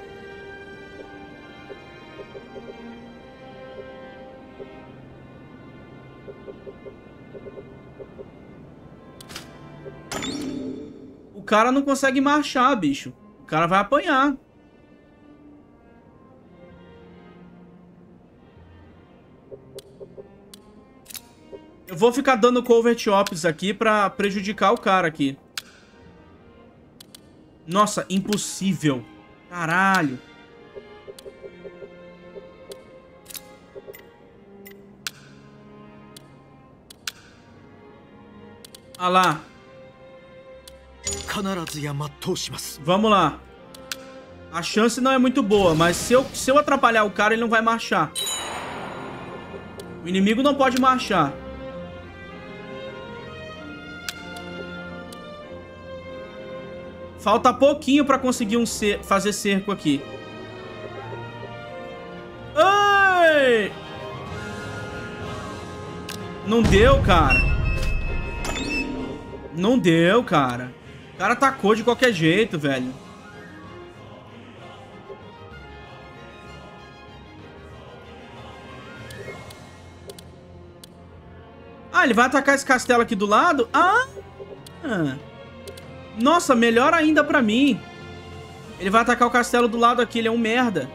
O cara não consegue marchar, bicho. O cara vai apanhar. Eu vou ficar dando covert ops aqui pra prejudicar o cara aqui. Nossa, impossível. Caralho. Ah lá. Vamos lá. A chance não é muito boa, mas se eu, se eu atrapalhar o cara, ele não vai marchar. O inimigo não pode marchar. Falta pouquinho pra conseguir um cer- fazer cerco aqui. Ai! Não deu, cara. Não deu, cara. O cara atacou de qualquer jeito, velho. Ah, ele vai atacar esse castelo aqui do lado? Ah! Nossa, melhor ainda pra mim. Ele vai atacar o castelo do lado aqui, ele é um merda.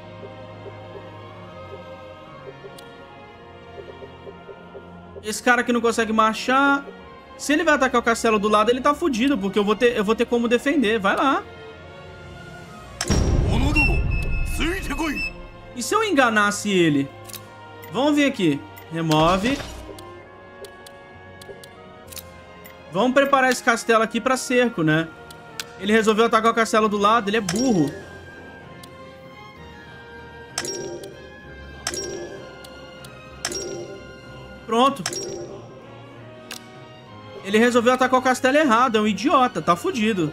Esse cara aqui não consegue marchar. Se ele vai atacar o castelo do lado, ele tá fudido, porque eu vou ter, eu vou ter como defender. Vai lá. E se eu enganasse ele? Vamos ver aqui. Remove. Vamos preparar esse castelo aqui pra cerco, né? Ele resolveu atacar o castelo do lado. Ele é burro. Pronto. Ele resolveu atacar o castelo errado. É um idiota. Tá fudido.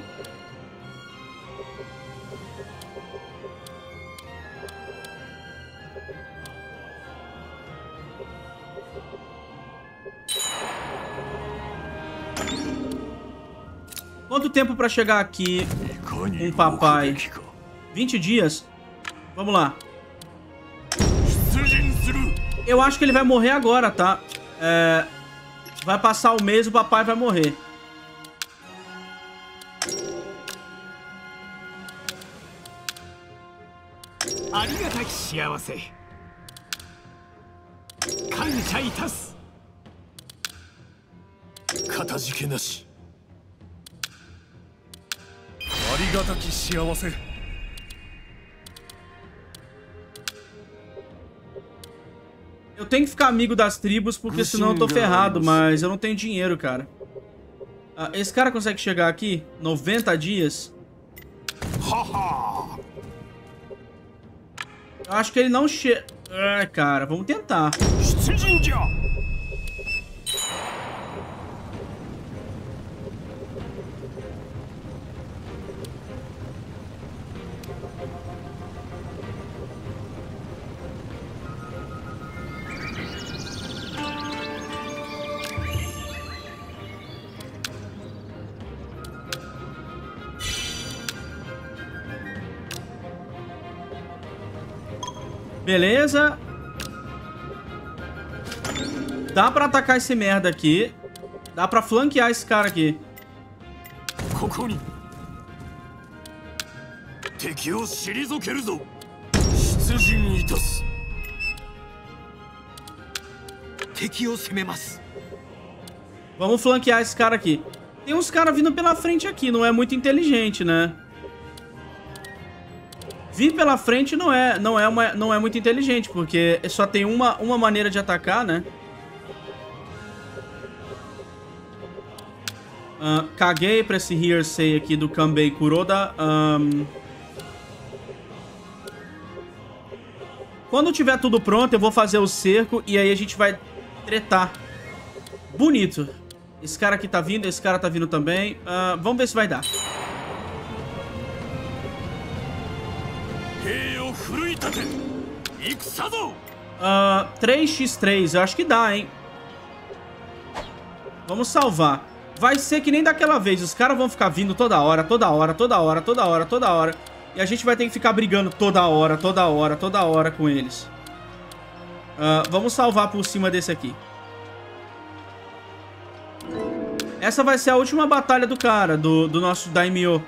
Quanto tempo pra chegar aqui um papai? vinte dias? Vamos lá. Eu acho que ele vai morrer agora, tá? É... Vai passar o mês e o papai vai morrer. Eu tenho que ficar amigo das tribos, porque senão eu tô ferrado, mas eu não tenho dinheiro, cara. Ah, esse cara consegue chegar aqui? noventa dias? Eu acho que ele não chega... Ah, cara, vamos tentar. Beleza. Dá pra atacar esse merda aqui. Dá pra flanquear esse cara aqui. Vamos flanquear esse cara aqui. Tem uns caras vindo pela frente aqui. Não é muito inteligente, né? Vir pela frente não é, não é, uma, não é muito inteligente, porque só tem uma, uma maneira de atacar, né? Uh, caguei pra esse hearsay aqui do Kanbei Kuroda. Um... Quando tiver tudo pronto, eu vou fazer o cerco e aí a gente vai tretar. Bonito. Esse cara aqui tá vindo, esse cara tá vindo também. Uh, vamos ver se vai dar. Uh, três contra três, eu acho que dá, hein? Vamos salvar. Vai ser que nem daquela vez. Os caras vão ficar vindo toda hora, toda hora, toda hora, toda hora, toda hora. E a gente vai ter que ficar brigando toda hora, toda hora, toda hora com eles. Uh, vamos salvar por cima desse aqui. Essa vai ser a última batalha do cara, do, do nosso Daimyo.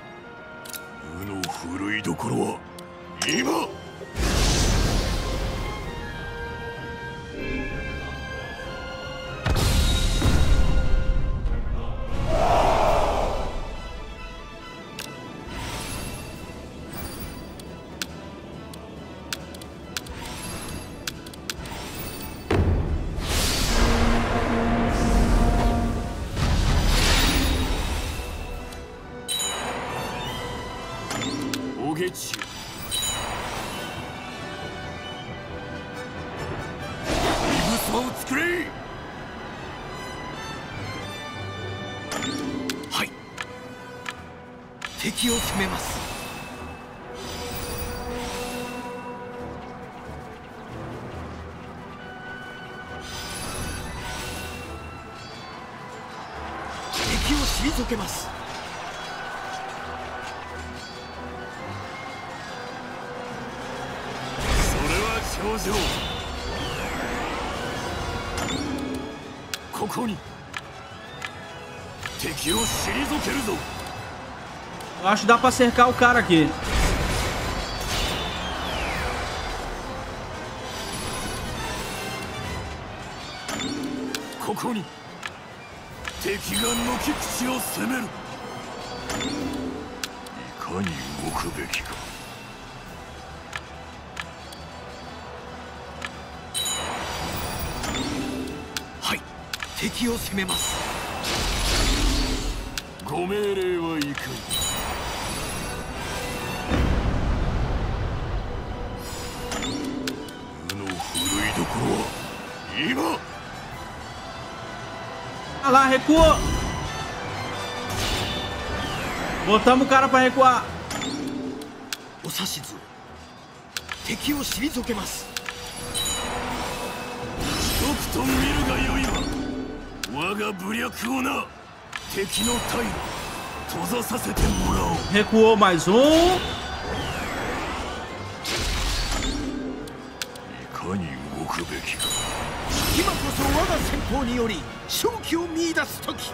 Eu acho que dá pra cercar o cara aqui. Ah lá, recuou. Botamos o cara pra recuar. Recuou mais um. 今こそ我が戦法により勝機を見出す時。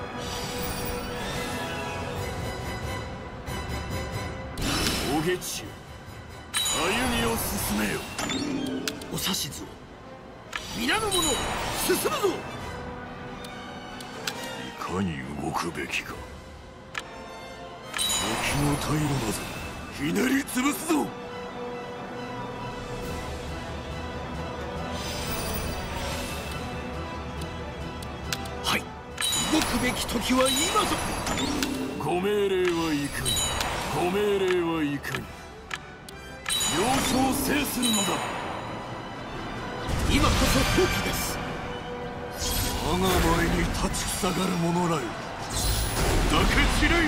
おげちよ、歩みを進めよ。 お指図を。皆の者進むぞ。 いかに動くべきか。敵の退路なぞひねり潰すぞ。 はい、動くべき時は今ぞ。 ご命令はいかに、ご命令はいかに。要所を制するのだ。 今こそ好機です。 我が前に立ちふさがる者らよ、砕け散れい。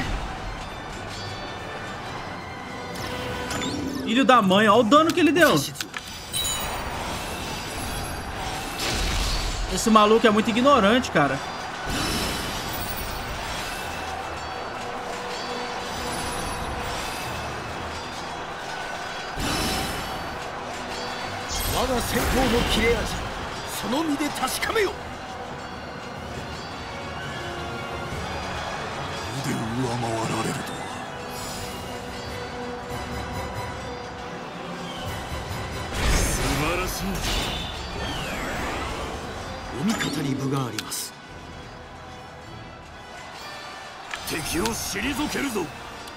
Filho da mãe, olha o dano que ele deu. Esse maluco é muito ignorante, cara. Omi 敵を退けるぞ。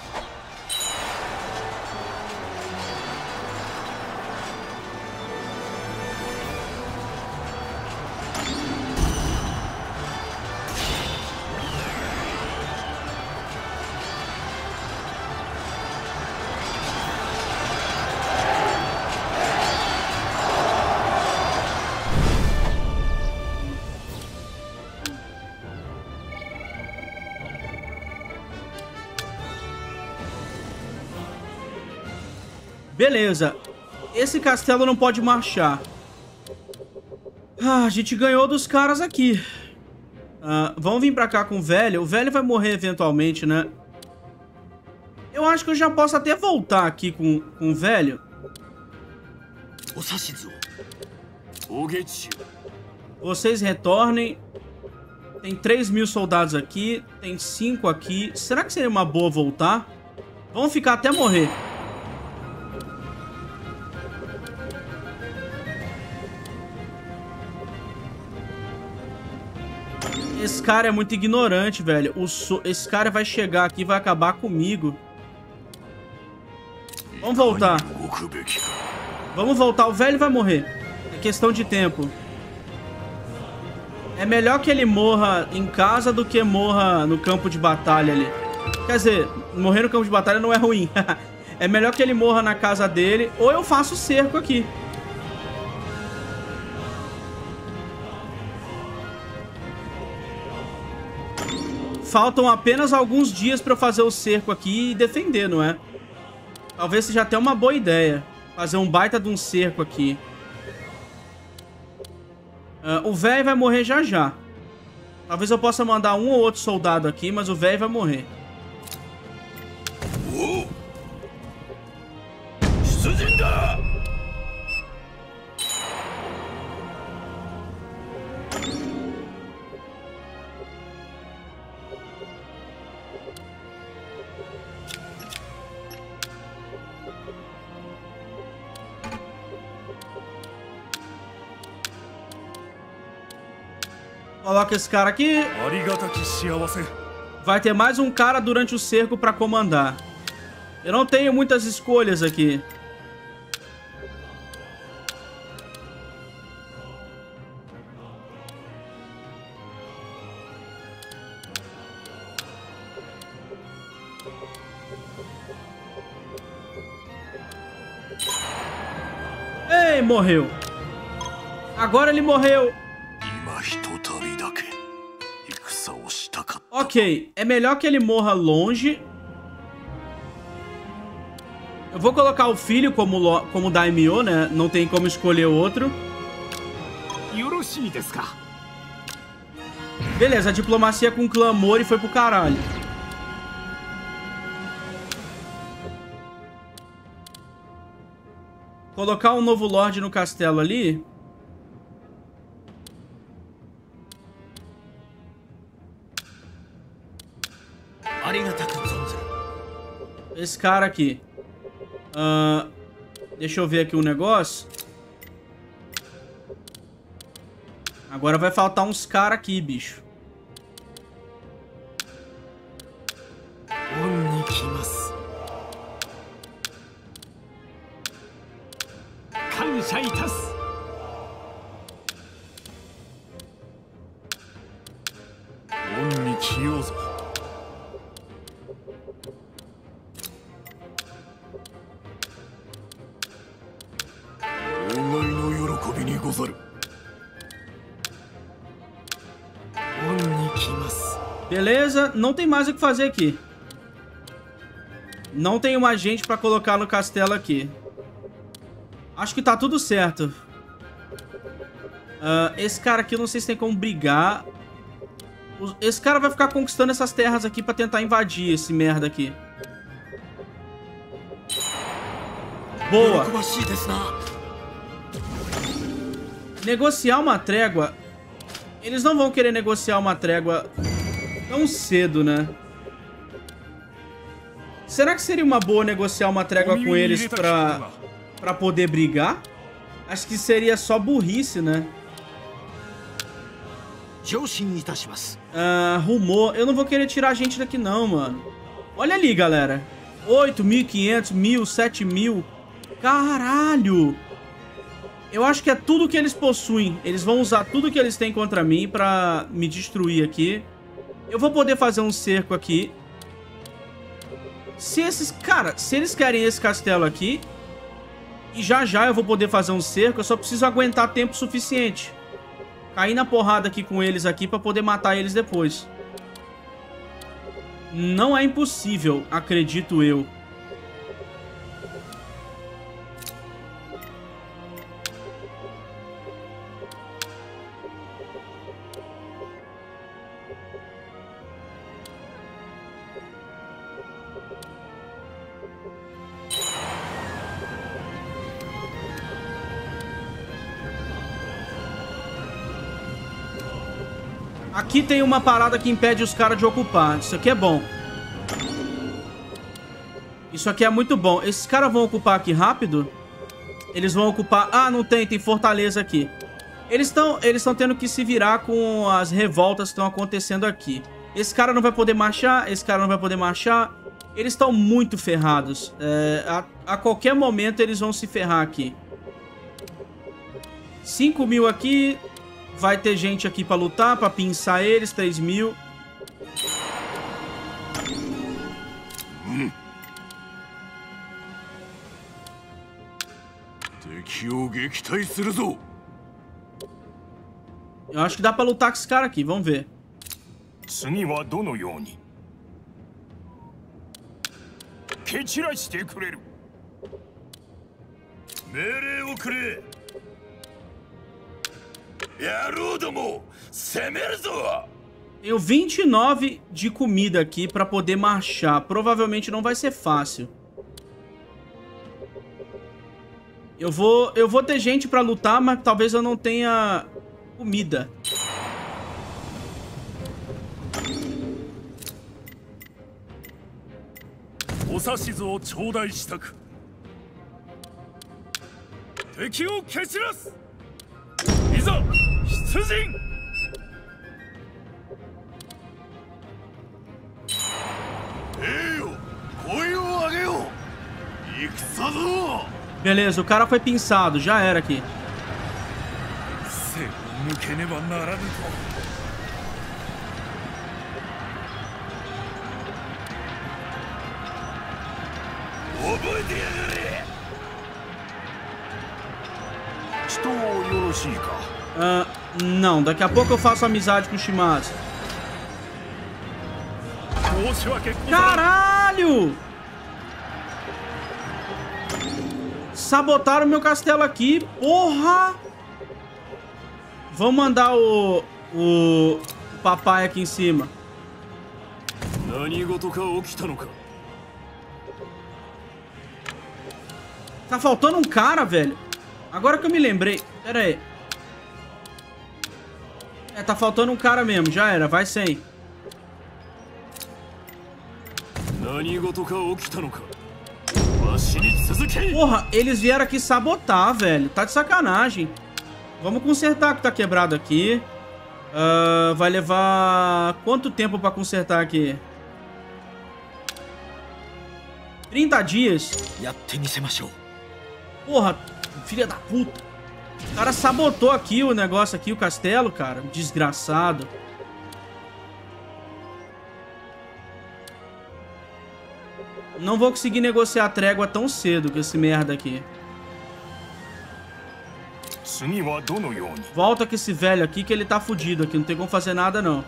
Beleza. Esse castelo não pode marchar. Ah, a gente ganhou dos caras aqui. Ah, vamos vir pra cá com o velho. O velho vai morrer eventualmente, né? Eu acho que eu já posso até voltar aqui com, com o velho. Vocês retornem. Tem três mil soldados aqui. Tem cinco aqui. Será que seria uma boa voltar? Vamos ficar até morrer. Esse cara é muito ignorante, velho. O so... Esse cara vai chegar aqui e vai acabar comigo. Vamos voltar. Vamos voltar. O velho vai morrer. É questão de tempo. É melhor que ele morra em casa do que morra no campo de batalha ali. Quer dizer, morrer no campo de batalha não é ruim. É melhor que ele morra na casa dele. Ou eu faço cerco aqui. Faltam apenas alguns dias pra eu fazer o cerco aqui e defender, não é? Talvez seja até uma boa ideia. Fazer um baita de um cerco aqui. Uh, o velho vai morrer já já. Talvez eu possa mandar um ou outro soldado aqui, mas o velho vai morrer. Coloca esse cara aqui. Vai ter mais um cara durante o cerco pra comandar. Eu não tenho muitas escolhas aqui. Ei, morreu. Agora ele morreu. Ok, é melhor que ele morra longe. Eu vou colocar o filho como, como Daimyo, né? Não tem como escolher outro. Beleza, a diplomacia com clamor e foi pro caralho. Colocar um novo Lorde no castelo ali. esse cara aqui. Uh, deixa eu ver aqui um negócio. Agora vai faltar uns caras aqui, bicho. Beleza, não tem mais o que fazer aqui. Não tem mais gente pra colocar no castelo aqui. Acho que tá tudo certo. Uh, esse cara aqui eu não sei se tem como brigar. Esse cara vai ficar conquistando essas terras aqui pra tentar invadir esse merda aqui. Boa. Negociar uma trégua. Eles não vão querer negociar uma trégua tão cedo, né? Será que seria uma boa negociar uma trégua com eles pra, pra poder brigar? Acho que seria só burrice, né? Ah, rumor. Eu não vou querer tirar a gente daqui não, mano. Olha ali, galera. oito mil e quinhentos, mil, sete mil. Caralho! Eu acho que é tudo que eles possuem. Eles vão usar tudo que eles têm contra mim pra me destruir aqui. Eu vou poder fazer um cerco aqui. Se esses... Cara, se eles querem esse castelo aqui... E já já eu vou poder fazer um cerco. Eu só preciso aguentar tempo suficiente. Cair na porrada aqui com eles aqui pra poder matar eles depois. Não é impossível, acredito eu. Aqui tem uma parada que impede os caras de ocupar. Isso aqui é bom. Isso aqui é muito bom. Esses caras vão ocupar aqui rápido? Eles vão ocupar... Ah, não tem. Tem fortaleza aqui. Eles estão eles estão tendo que se virar com as revoltas que estão acontecendo aqui. Esse cara não vai poder marchar. Esse cara não vai poder marchar. Eles estão muito ferrados. É, a, a qualquer momento eles vão se ferrar aqui. cinco mil aqui... Vai ter gente aqui pra lutar, pra pinçar eles, três mil. Hum. Eu acho que dá pra lutar com esse cara aqui, vamos ver. Tenho vinte e nove de comida aqui pra poder marchar. Provavelmente não vai ser fácil. Eu vou, eu vou ter gente pra lutar, mas talvez eu não tenha comida. Beleza, o cara foi pinçado, já era aqui. Ah, não, daqui a pouco eu faço amizade com o Shimazu. Caralho! Sabotaram meu castelo aqui, porra! Vamos mandar o, o, o papai aqui em cima. Tá faltando um cara, velho. Agora que eu me lembrei. Pera aí. É, tá faltando um cara mesmo. Já era, vai sem. Porra, eles vieram aqui sabotar, velho. Tá de sacanagem. Vamos consertar o que tá quebrado aqui. Uh, vai levar... Quanto tempo pra consertar aqui? trinta dias. Porra, filha da puta. O cara sabotou aqui o negócio aqui, o castelo, cara. Desgraçado. Não vou conseguir negociar a trégua tão cedo com esse merda aqui. Volta com esse velho aqui que ele tá fudido aqui. Não tem como fazer nada, não.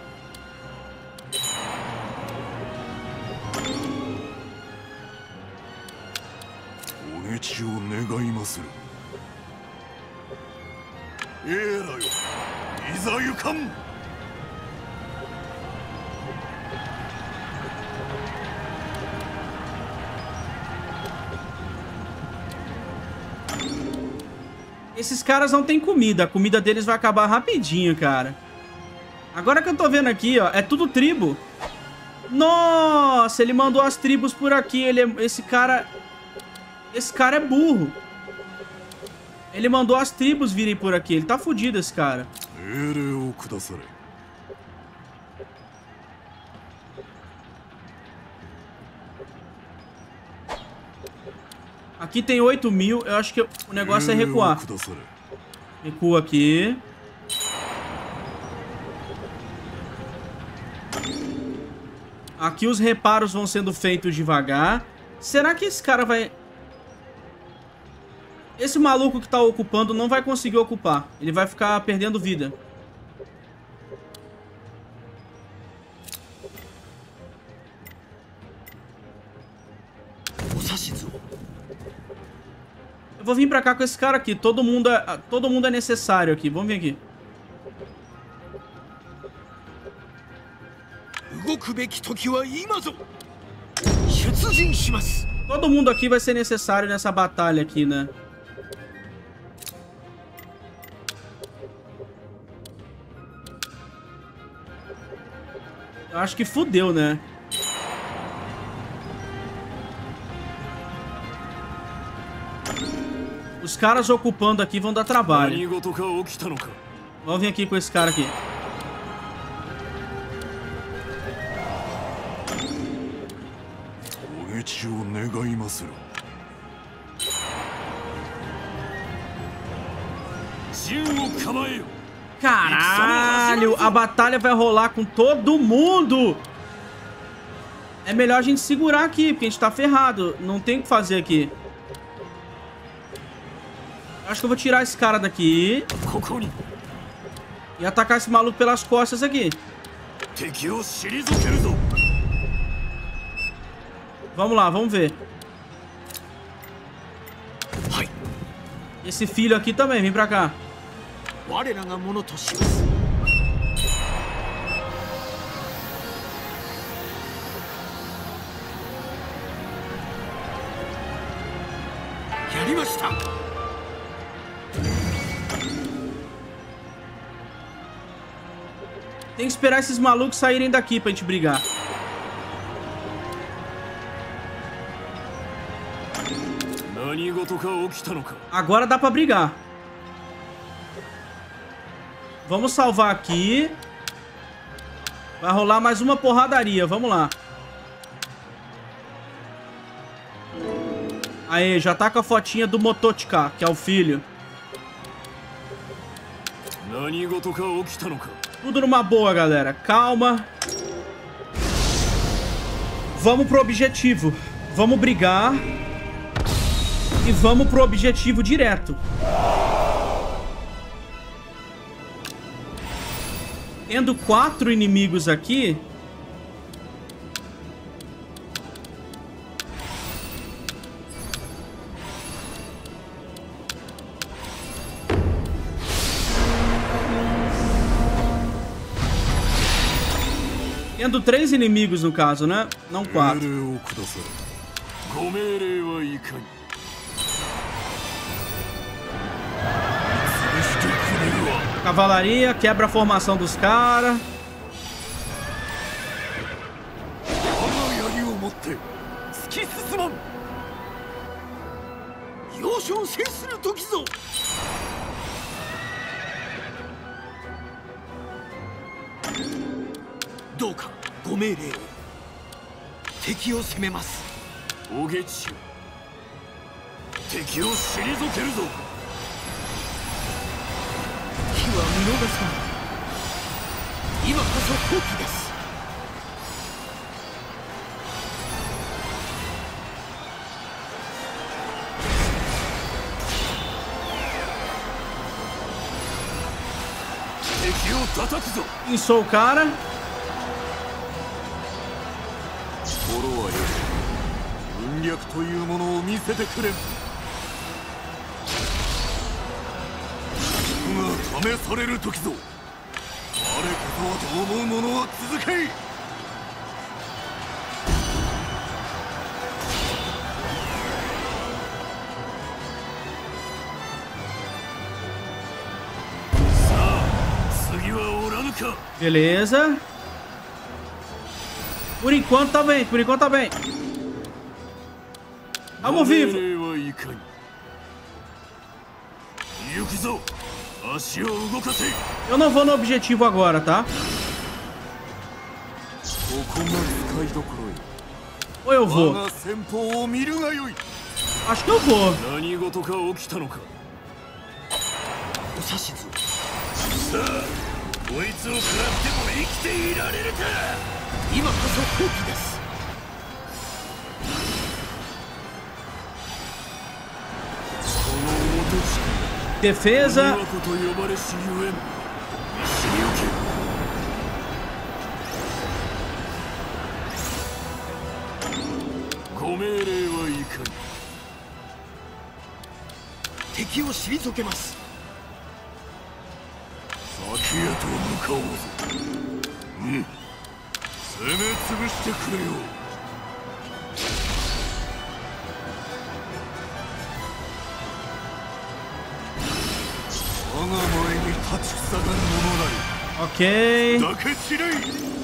Esses caras não tem comida. A comida deles vai acabar rapidinho, cara. Agora que eu tô vendo aqui, ó, é tudo tribo. Nossa, ele mandou as tribos por aqui. Ele é... Esse cara... Esse cara é burro. Ele mandou as tribos virem por aqui. Ele tá fudido, esse cara. Aqui tem oito mil. Eu acho que o negócio é recuar. Recua aqui. Aqui os reparos vão sendo feitos devagar. Será que esse cara vai... Esse maluco que tá ocupando não vai conseguir ocupar. Ele vai ficar perdendo vida. Eu vou vir pra cá com esse cara aqui. Todo mundo é, todo mundo é necessário aqui. Vamos vir aqui. Todo mundo aqui vai ser necessário nessa batalha aqui, né? Eu acho que fudeu, né? Os caras ocupando aqui vão dar trabalho. Vamos vir aqui com esse cara aqui. Caralho, a batalha vai rolar com todo mundo. É melhor a gente segurar aqui, porque a gente tá ferrado. Não tem o que fazer aqui. Acho que eu vou tirar esse cara daqui e atacar esse maluco pelas costas aqui. Vamos lá, vamos ver. Esse filho aqui também, vem pra cá. Tem que esperar esses malucos saírem daqui pra gente brigar. Agora dá pra brigar. Vamos salvar aqui. Vai rolar mais uma porradaria. Vamos lá. Aí, já tá com a fotinha do Motochika, que é o filho. Tudo numa boa, galera. Calma. Vamos pro objetivo. Vamos brigar. E vamos pro objetivo direto. Tendo quatro inimigos aqui... Tendo três inimigos, no caso, né? Não quatro. Cavalaria, quebra a formação dos caras. 要所を制する時ぞ。どうかご命令を。敵を攻めます。 おげちよ、敵を退けるぞ。 機は見逃さない。今こそ好機です。 敵を叩くぞ。 Pinçou o cara. 心はよし、軍略というものを見せてくれ。が試される時ぞ。我こそはと思う者は続け。さあ次はおらぬか。 Beleza. Por enquanto tá bem, por enquanto tá bem. Vamos vivo. Eu não vou no objetivo agora, tá? Ou eu vou? Acho que eu vou. こいつを食らっても生きていられるか。 今こそ好機です。 この元し Defesa. こと呼ばれしゆえん。知りおけ。ご命令はいかに。 敵を退けます。 先へと向かおうぞ。うん。攻め潰してくれよ。我が前に立ちふさがる者なり。 Ok. だけ知れい。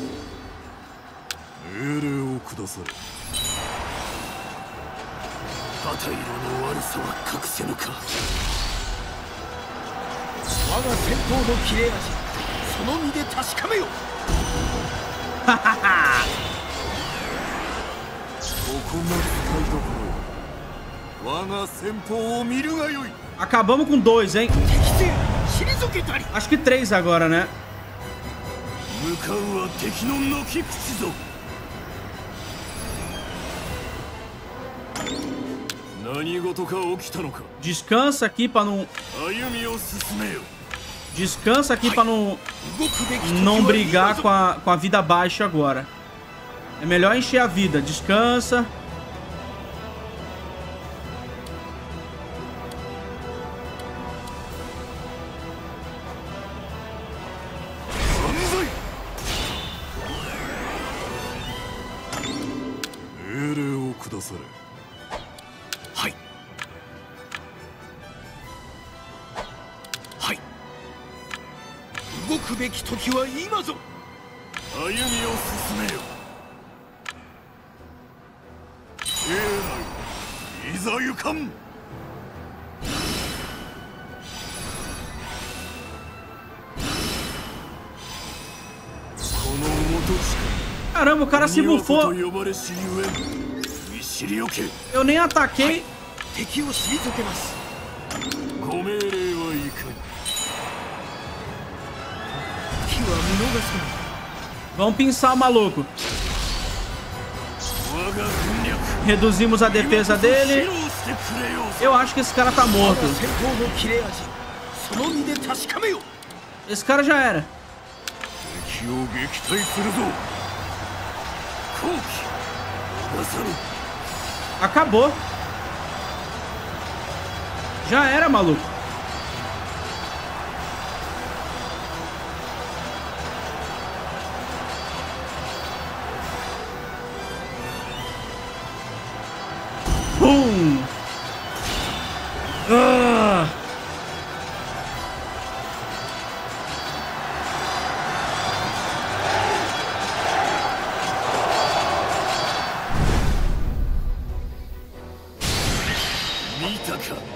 命令を下され。旗色の悪さは隠せぬか。 我が戦闘の切れ味、その身で確かめよ。 ここが使いどころ。我が戦法を見るがよい。 Acabamos com dois, hein? 敵退けたり。 Acho que três agora, né? 向かうは敵の軒口ぞ。何事か起きたのか。 Descansa aqui pra não. 歩みを進めよ。 Descansa aqui pra não. Não brigar com a, com a vida baixa agora. É melhor encher a vida. Descansa. Hai. Hai. 動くべき時は今ぞ。 歩みを進めよ。兵来、いざ行かん。この元地 Caramba, o cara se bufou. と呼ばれしゆえん。知りおけ。 Eu nem ataquei. 敵を退けます。 ご命令はいかに。 Vamos pinçar o maluco. Reduzimos a defesa dele. Eu acho que esse cara tá morto. Esse cara já era. Acabou. Já era, maluco. Pum! Ah!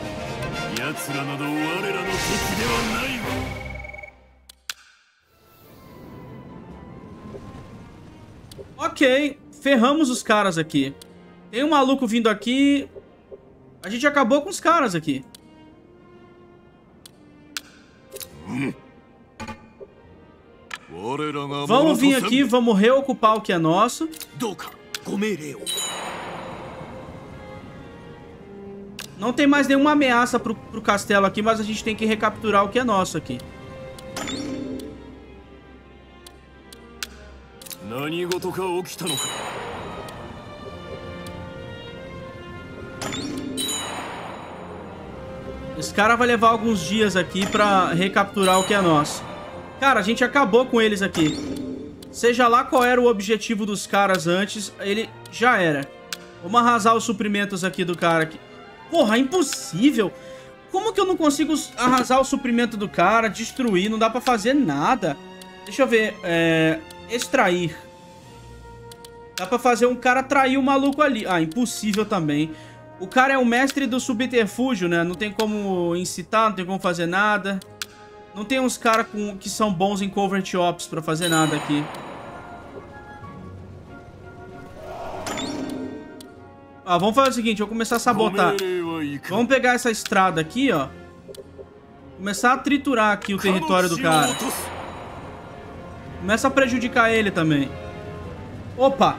奴らなど我らの敵ではないわ。 Ok, ferramos os caras aqui. Tem um maluco vindo aqui. A gente acabou com os caras aqui. Hum. Vamos vir aqui, vamos reocupar o que é nosso. Não tem mais nenhuma ameaça pro, pro castelo aqui, mas a gente tem que recapturar o que é nosso aqui. Esse cara vai levar alguns dias aqui pra recapturar o que é nosso. Cara, a gente acabou com eles aqui. Seja lá qual era o objetivo dos caras antes, ele já era. Vamos arrasar os suprimentos aqui do cara aqui. Porra, impossível. Como que eu não consigo arrasar o suprimento do cara, destruir? Não dá pra fazer nada. Deixa eu ver. É... Extrair. Dá pra fazer um cara trair o maluco ali. Ah, impossível também. O cara é o mestre do subterfúgio, né? Não tem como incitar, não tem como fazer nada. Não tem uns caras que são bons em covert ops pra fazer nada aqui. Ah, vamos fazer o seguinte, eu vou começar a sabotar. Vamos pegar essa estrada aqui, ó. Começar a triturar aqui o território do cara. Começa a prejudicar ele também. Opa!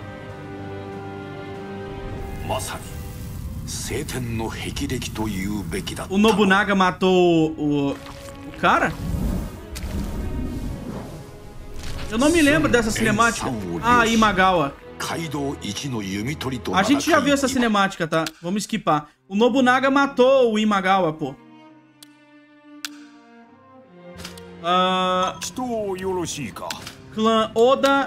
O Nobunaga matou o, o cara? Eu não me lembro dessa cinemática. Ah, Imagawa. A gente já viu essa cinemática, tá? Vamos skipar. O Nobunaga matou o Imagawa, pô. Uh... Clã Oda...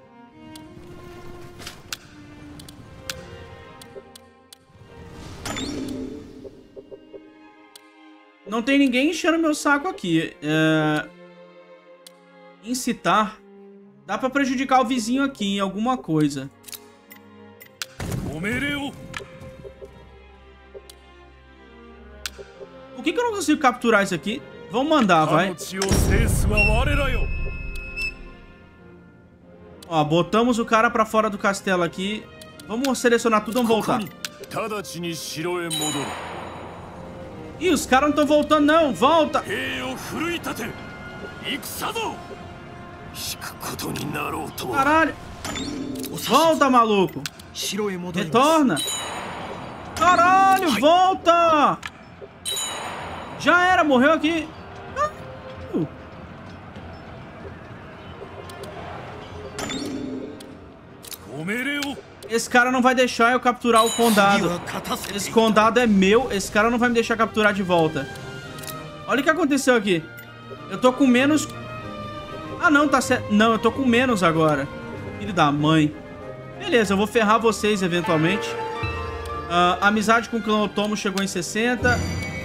Não tem ninguém enchendo meu saco aqui. É... Incitar. Dá pra prejudicar o vizinho aqui em alguma coisa. Por que que eu não consigo capturar isso aqui? Vamos mandar, vai. Ó, botamos o cara pra fora do castelo aqui. Vamos selecionar tudo, vamos voltar. Ih, os caras não estão voltando, não. Volta! Caralho! Volta, maluco! Retorna! Caralho, volta! Já era, morreu aqui. Esse cara não vai deixar eu capturar o condado. Esse condado é meu. Esse cara não vai me deixar capturar de volta. Olha o que aconteceu aqui. Eu tô com menos... Ah, não, tá certo. Não, eu tô com menos agora. Filho da mãe. Beleza, eu vou ferrar vocês eventualmente. Uh, amizade com o clã Otomo chegou em sessenta.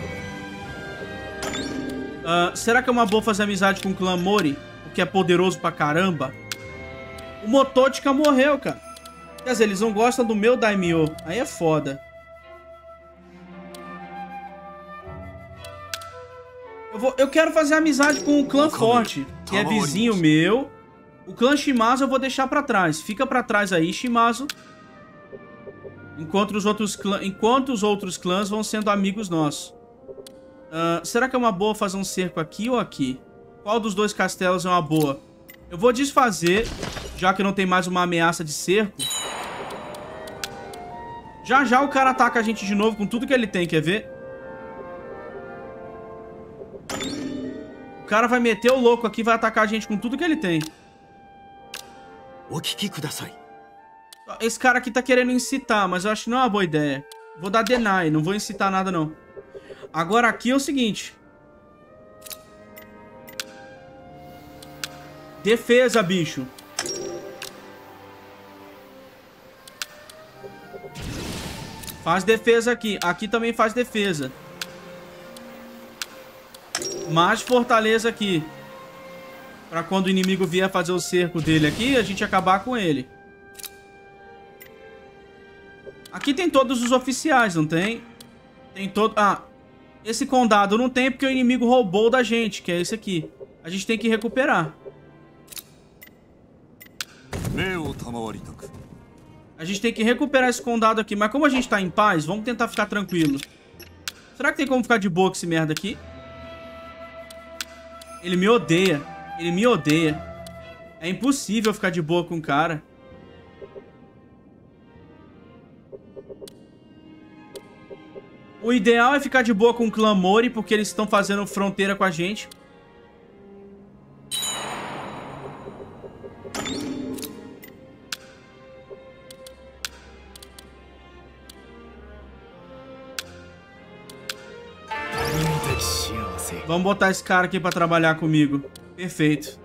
Uh, será que é uma boa fazer amizade com o clã Mori? O que é poderoso pra caramba? O Motochika morreu, cara. Quer dizer, eles não gostam do meu Daimyo. Aí é foda. Eu, vou, eu quero fazer amizade com o clã Forte, que é vizinho meu. O clã Shimazu eu vou deixar pra trás. Fica pra trás aí, Shimazu. Enquanto os outros, clã, enquanto os outros clãs vão sendo amigos nossos. Uh, será que é uma boa fazer um cerco aqui ou aqui? Qual dos dois castelos é uma boa? Eu vou desfazer, já que não tem mais uma ameaça de cerco. Já já o cara ataca a gente de novo com tudo que ele tem, quer ver? O cara vai meter o louco aqui e vai atacar a gente com tudo que ele tem. Esse cara aqui tá querendo incitar, mas eu acho que não é uma boa ideia. Vou dar deny, não vou incitar nada não. Agora aqui é o seguinte. Defesa, bicho. Faz defesa aqui. Aqui também faz defesa. Mais fortaleza aqui. Pra quando o inimigo vier fazer o cerco dele aqui, a gente acabar com ele. Aqui tem todos os oficiais, não tem? Tem todo... Ah, Esse condado não tem porque o inimigo roubou da gente, que é esse aqui. A gente tem que recuperar. A gente tem que recuperar esse condado aqui. Mas como a gente tá em paz, vamos tentar ficar tranquilo. Será que tem como ficar de boa com esse merda aqui? Ele me odeia. Ele me odeia. É impossível ficar de boa com o cara. O ideal é ficar de boa com o Clamore, porque eles estão fazendo fronteira com a gente. Vamos botar esse cara aqui pra trabalhar comigo. Perfeito.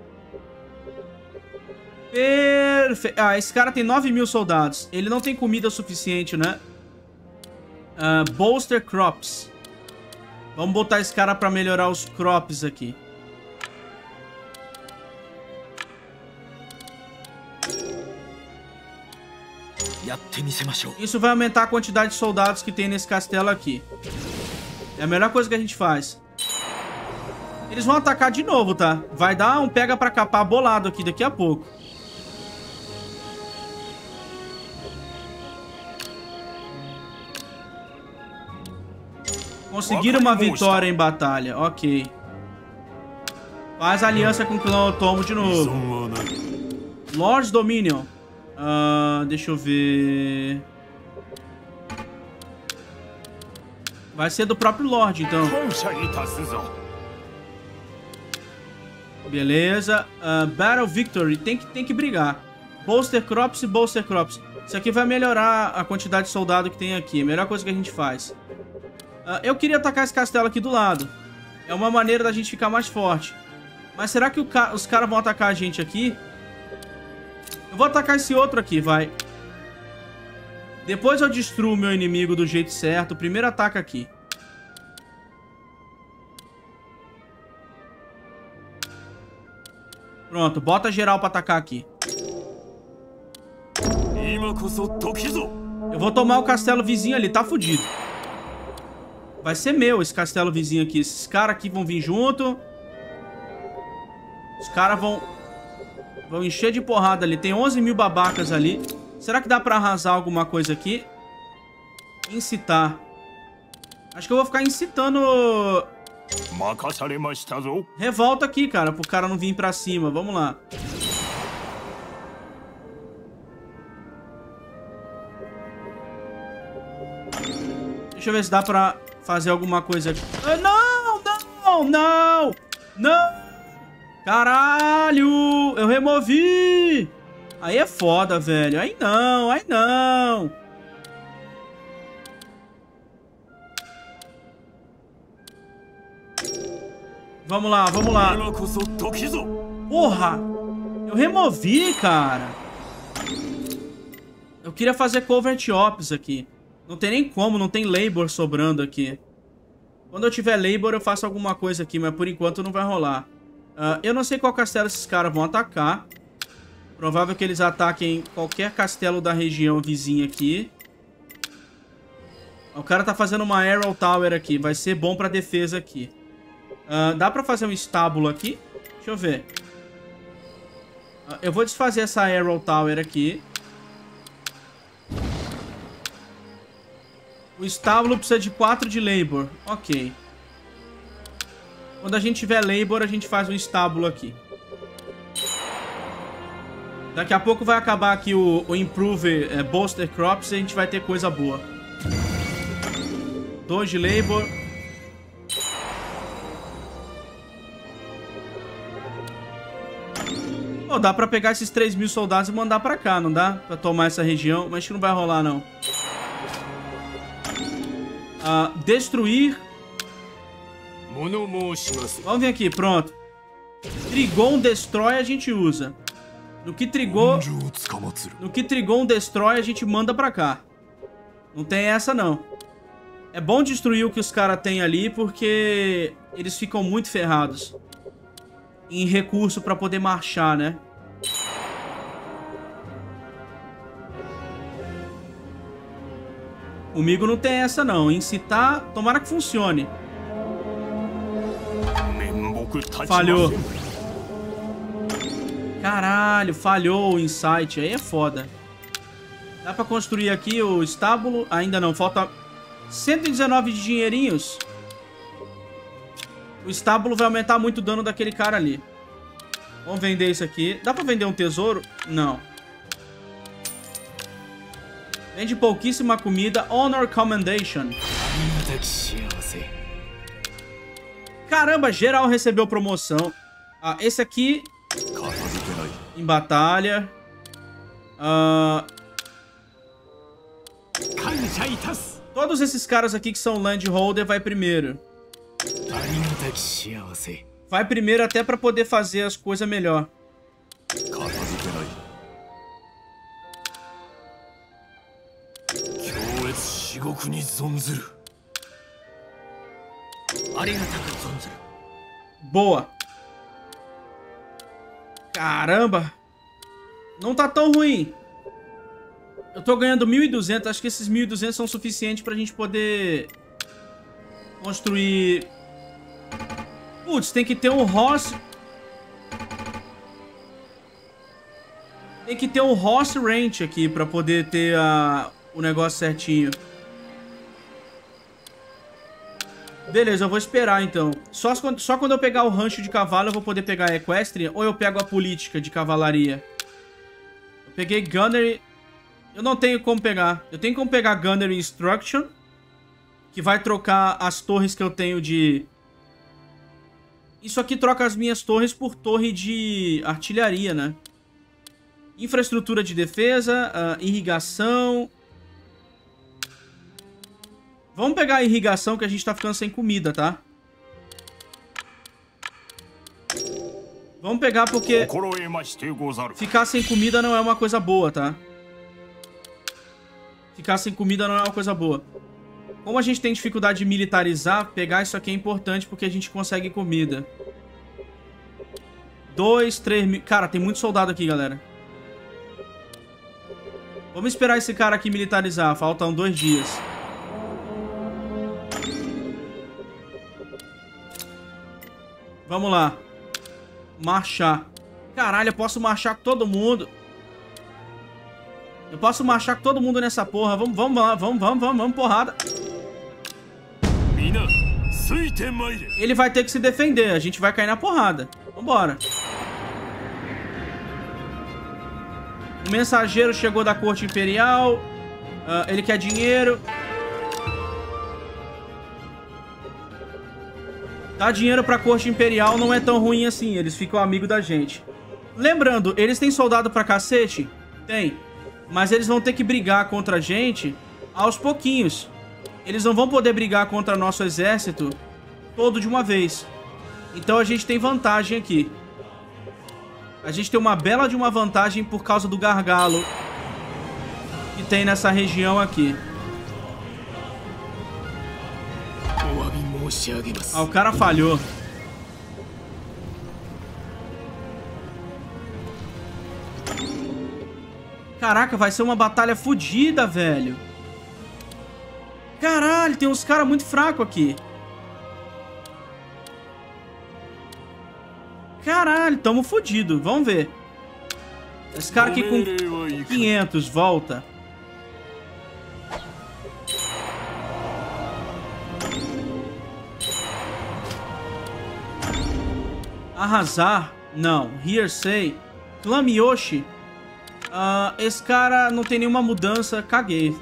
Perfeito. Ah, esse cara tem nove mil soldados. Ele não tem comida suficiente, né? Uh, bolster crops. Vamos botar esse cara pra melhorar os crops aqui. Isso vai aumentar a quantidade de soldados que tem nesse castelo aqui. É a melhor coisa que a gente faz. Eles vão atacar de novo, tá? Vai dar um pega pra capar bolado aqui daqui a pouco. Conseguiram uma vitória em batalha. Ok. Faz aliança com o clã Otomo de novo. Lord's Dominion. Uh, deixa eu ver... Vai ser do próprio Lorde, então. Beleza. Uh, Battle Victory. Tem que, tem que brigar. Bolster Crops e Bolster Crops. Isso aqui vai melhorar a quantidade de soldado que tem aqui. A melhor coisa que a gente faz. Uh, eu queria atacar esse castelo aqui do lado. É uma maneira da gente ficar mais forte. Mas será que o ca os caras vão atacar a gente aqui? Eu vou atacar esse outro aqui, vai. Depois eu destruo o meu inimigo do jeito certo. O primeiro ataque aqui. Pronto, bota geral pra atacar aqui. Eu vou tomar o castelo vizinho ali, tá fudido. Vai ser meu esse castelo vizinho aqui. Esses caras aqui vão vir junto. Os caras vão... Vão encher de porrada ali. Tem onze mil babacas ali. Será que dá pra arrasar alguma coisa aqui? Incitar. Acho que eu vou ficar incitando... Revolta aqui, cara. Pro cara não vir pra cima. Vamos lá. Deixa eu ver se dá pra fazer alguma coisa aqui. Ah, não, não, não. Não. Caralho. Eu removi. Aí é foda, velho. Aí não, aí não. Vamos lá, vamos lá. Porra. Eu removi, cara. Eu queria fazer Covert Ops aqui. Não tem nem como, não tem Labor sobrando aqui. Quando eu tiver Labor eu faço alguma coisa aqui, mas por enquanto não vai rolar. Uh, eu não sei qual castelo esses caras vão atacar. Provável que eles ataquem qualquer castelo da região vizinha aqui. O cara tá fazendo uma Arrow Tower aqui. Vai ser bom pra defesa aqui. Uh, dá pra fazer um estábulo aqui? Deixa eu ver. Uh, eu vou desfazer essa Arrow Tower aqui. O estábulo precisa de quatro de Labor. Ok. Quando a gente tiver Labor, a gente faz um estábulo aqui. Daqui a pouco vai acabar aqui o, o Improve é, Bolster Crops e a gente vai ter coisa boa. Dois de Labor. Oh, dá pra pegar esses três mil soldados e mandar pra cá, não dá? Pra tomar essa região, mas acho que não vai rolar, não. Uh, destruir. Vamos vir aqui, pronto. Trigon Destroy a gente usa. No que Trigon... No que Trigon Destroy a gente manda pra cá. Não tem essa, não. É bom destruir o que os caras têm ali, porque eles ficam muito ferrados em recurso pra poder marchar, né? Comigo não tem essa, não. Incitar, tomara que funcione. Falhou. Caralho, falhou o insight. Aí é foda. Dá pra construir aqui o estábulo? Ainda não, falta cento e dezenove de dinheirinhos. O estábulo vai aumentar muito o dano daquele cara ali. Vamos vender isso aqui. Dá pra vender um tesouro? Não. Vende pouquíssima comida. Honor Commendation. Caramba, geral recebeu promoção. Ah, esse aqui... Em batalha. Ah... Todos esses caras aqui que são Landholder vai primeiro. Vai primeiro até pra poder fazer as coisas melhor. Boa. Caramba. Não tá tão ruim. Eu tô ganhando mil e duzentos. Acho que esses mil e duzentos são suficientes pra gente poder construir... Putz, tem que ter um horse... Tem que ter um horse ranch aqui pra poder ter a... o negócio certinho. Beleza, eu vou esperar então. Só quando, só quando eu pegar o rancho de cavalo eu vou poder pegar a Equestrian, ou eu pego a política de cavalaria. Eu peguei Gunnery... Eu não tenho como pegar. Eu tenho como pegar Gunnery Instruction, que vai trocar as torres que eu tenho de... Isso aqui troca as minhas torres por torre de artilharia, né? Infraestrutura de defesa, uh, irrigação... Vamos pegar a irrigação que a gente tá ficando sem comida, tá? Vamos pegar porque ficar sem comida não é uma coisa boa, tá? Ficar sem comida não é uma coisa boa. Como a gente tem dificuldade de militarizar, pegar isso aqui é importante porque a gente consegue comida. Dois, três mil... Cara, tem muito soldado aqui, galera. Vamos esperar esse cara aqui militarizar. Faltam dois dias. Vamos lá. Marchar. Caralho, eu posso marchar com todo mundo. Eu posso marchar com todo mundo nessa porra. Vamos, vamos lá. Vamos, vamos, vamos, vamos, porrada. Ele vai ter que se defender. A gente vai cair na porrada. Vambora. O mensageiro chegou da corte imperial. Uh, ele quer dinheiro. Dar dinheiro pra corte imperial não é tão ruim assim. Eles ficam amigos da gente. Lembrando, eles têm soldado pra cacete? Tem. Mas eles vão ter que brigar contra a gente aos pouquinhos. Eles não vão poder brigar contra nosso exército todo de uma vez. Então a gente tem vantagem aqui. A gente tem uma bela de uma vantagem por causa do gargalo que tem nessa região aqui. Ah, o cara falhou. Caraca, vai ser uma batalha fodida, velho. Caralho, tem uns caras muito fracos aqui. Caralho, tamo fodido. Vamos ver. Esse cara aqui com quinhentos, volta. Arrasar? Não. Hearsay. Clã Yoshi. Uh, esse cara não tem nenhuma mudança. Caguei.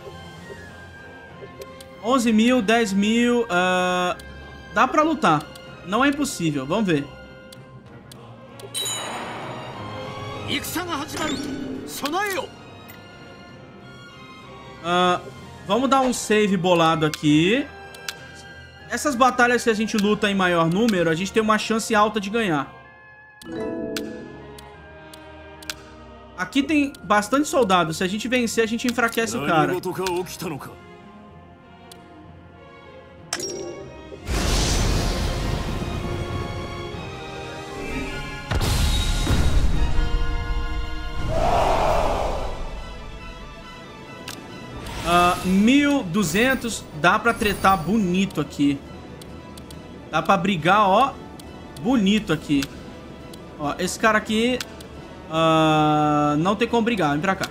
onze mil, dez mil. Uh, dá pra lutar. Não é impossível. Vamos ver. Uh, vamos dar um save bolado aqui. Essas batalhas que a gente luta em maior número, a gente tem uma chance alta de ganhar. Aqui tem bastante soldados. Se a gente vencer, a gente enfraquece o cara. Uh, mil e duzentos. Dá pra tretar bonito aqui. Dá pra brigar, ó. bonito aqui. Ó, esse cara aqui uh, não tem como brigar. Vem pra cá.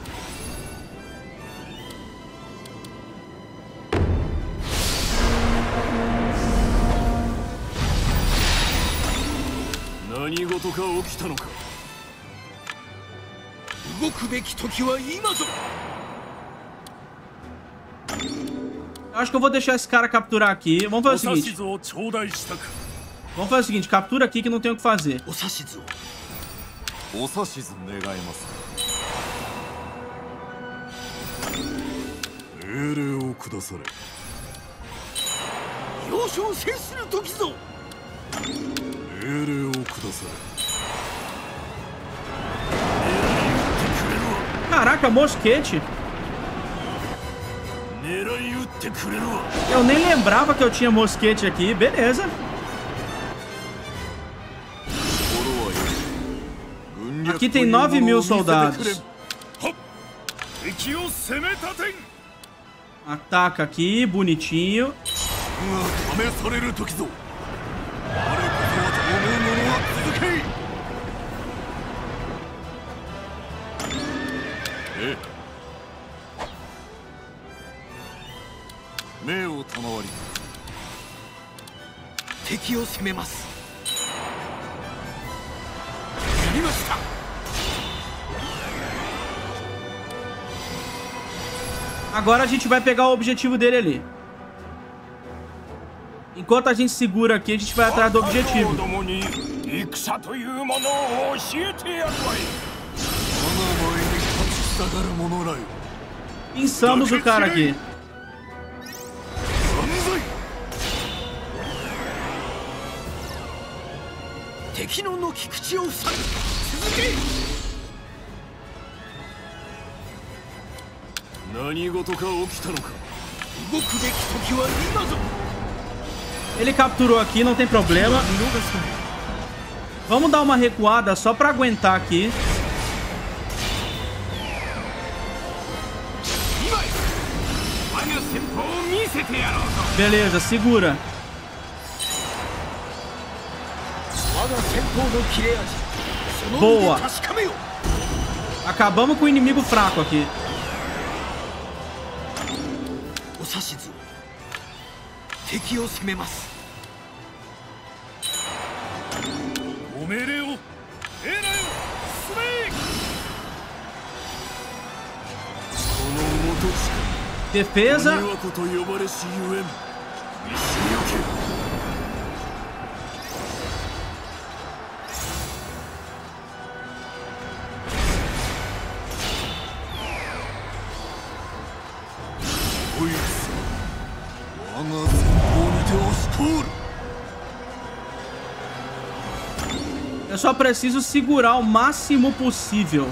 Eu acho que eu vou deixar esse cara capturar aqui. Vamos fazer o seguinte. Vamos fazer o seguinte. Captura aqui que não tem o que fazer. Caraca, mosquete. Eu nem lembrava que eu tinha mosquete aqui. Beleza. Aqui tem nove mil soldados. Ataca aqui, bonitinho. Agora a gente vai pegar o objetivo dele ali. Enquanto a gente segura aqui, a gente vai atrás do objetivo. Pinçamos o cara aqui. Ele capturou aqui, não tem problema. Vamos dar uma recuada só pra aguentar aqui. Beleza, segura. Boa. Acabamos com o inimigo fraco aqui. Defesa. Eu só preciso segurar o máximo possível.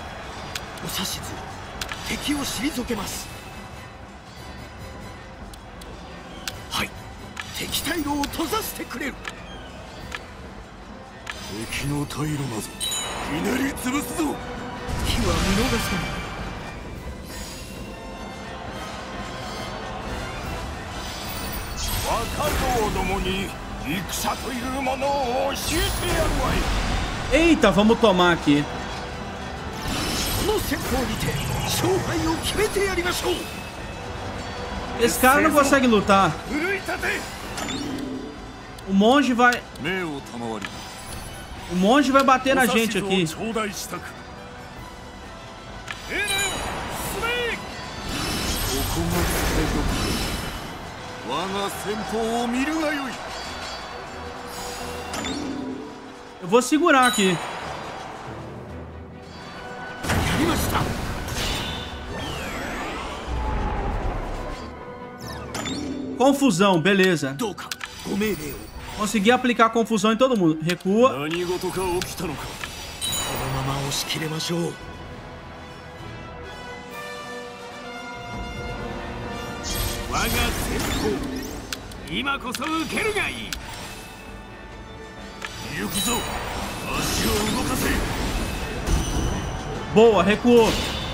Eita, vamos tomar aqui. Esse cara não consegue lutar. O monge vai... O monge vai bater na gente aqui. Eu vou segurar aqui. Confusão, beleza. Consegui aplicar confusão em todo mundo. Recua. Boa, recuou.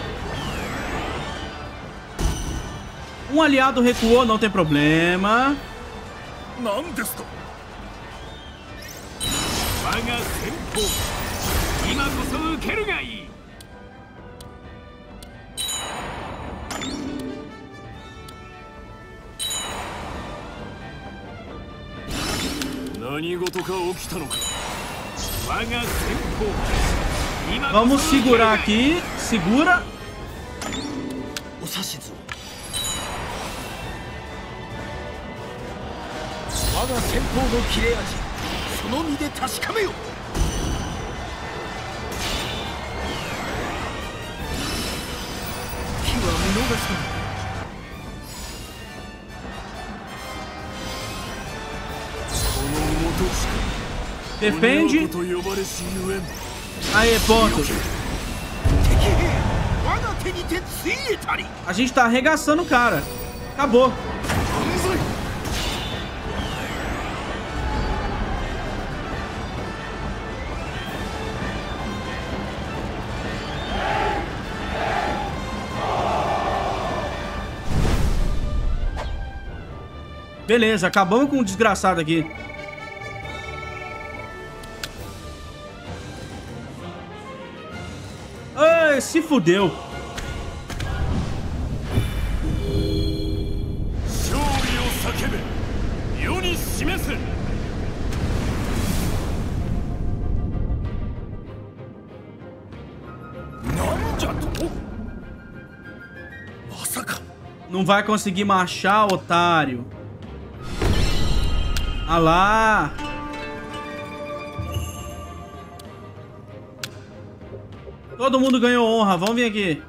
Um aliado recuou, não tem problema. Vamos segurar aqui. Segura. Defende. Aí, ponto. A gente tá arregaçando o cara. Acabou. Beleza, acabamos com o desgraçado aqui. Ai, se fudeu. Não vai conseguir marchar, otário. Ah lá. Todo mundo ganhou honra. Vamos vir aqui.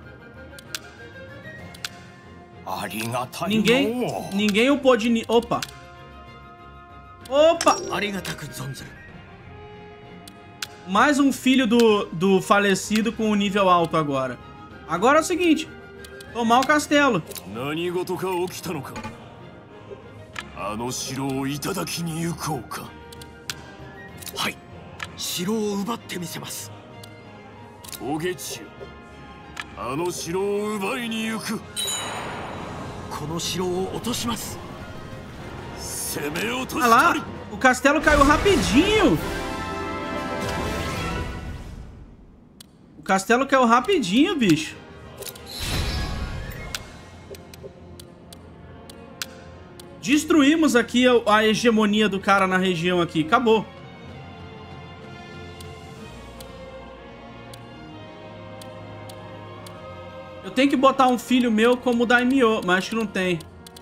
Ninguém, ninguém o pôde... Opa. Opa. Mais um filho do, do falecido com um nível alto agora. Agora é o seguinte. Tomar o castelo. Ah lá, o castelo caiu rapidinho. O castelo caiu rapidinho, bicho. Destruímos aqui a, a hegemonia do cara na região aqui. Acabou. Eu tenho que botar um filho meu como Daimyo, mas acho que não tem.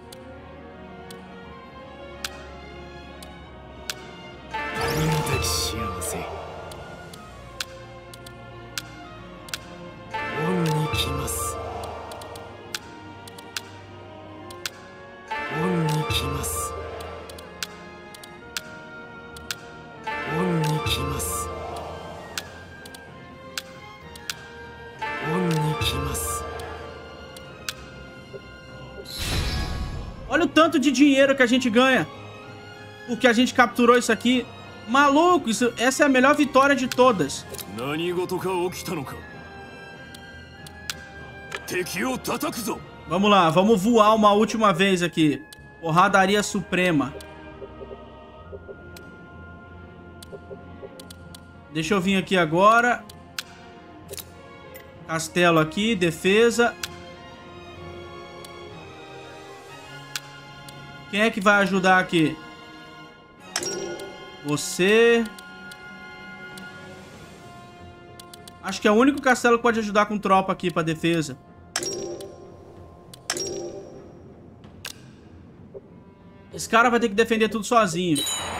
Olha o tanto de dinheiro que a gente ganha. Porque a gente capturou isso aqui. Maluco, isso, essa é a melhor vitória de todas. Vamos lá, vamos voar uma última vez aqui. Porradaria suprema. Deixa eu vir aqui agora. Castelo aqui, defesa. Quem é que vai ajudar aqui? Você. Acho que é o único castelo que pode ajudar com tropa aqui pra defesa. Esse cara vai ter que defender tudo sozinho.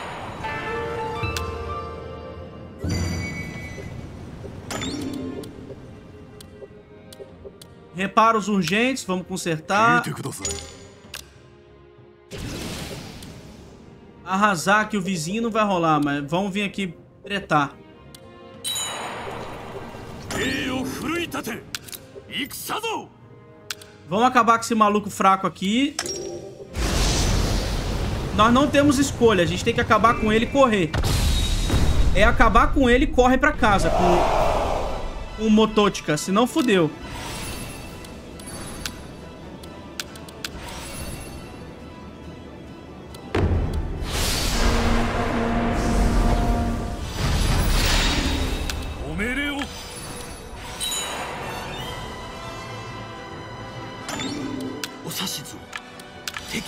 Reparos urgentes, vamos consertar. Arrasar aqui o vizinho não vai rolar, mas vamos vir aqui tretar. Vamos acabar com esse maluco fraco aqui. Nós não temos escolha, a gente tem que acabar com ele e correr. É acabar com ele e corre pra casa com, com o Motochika, senão fudeu.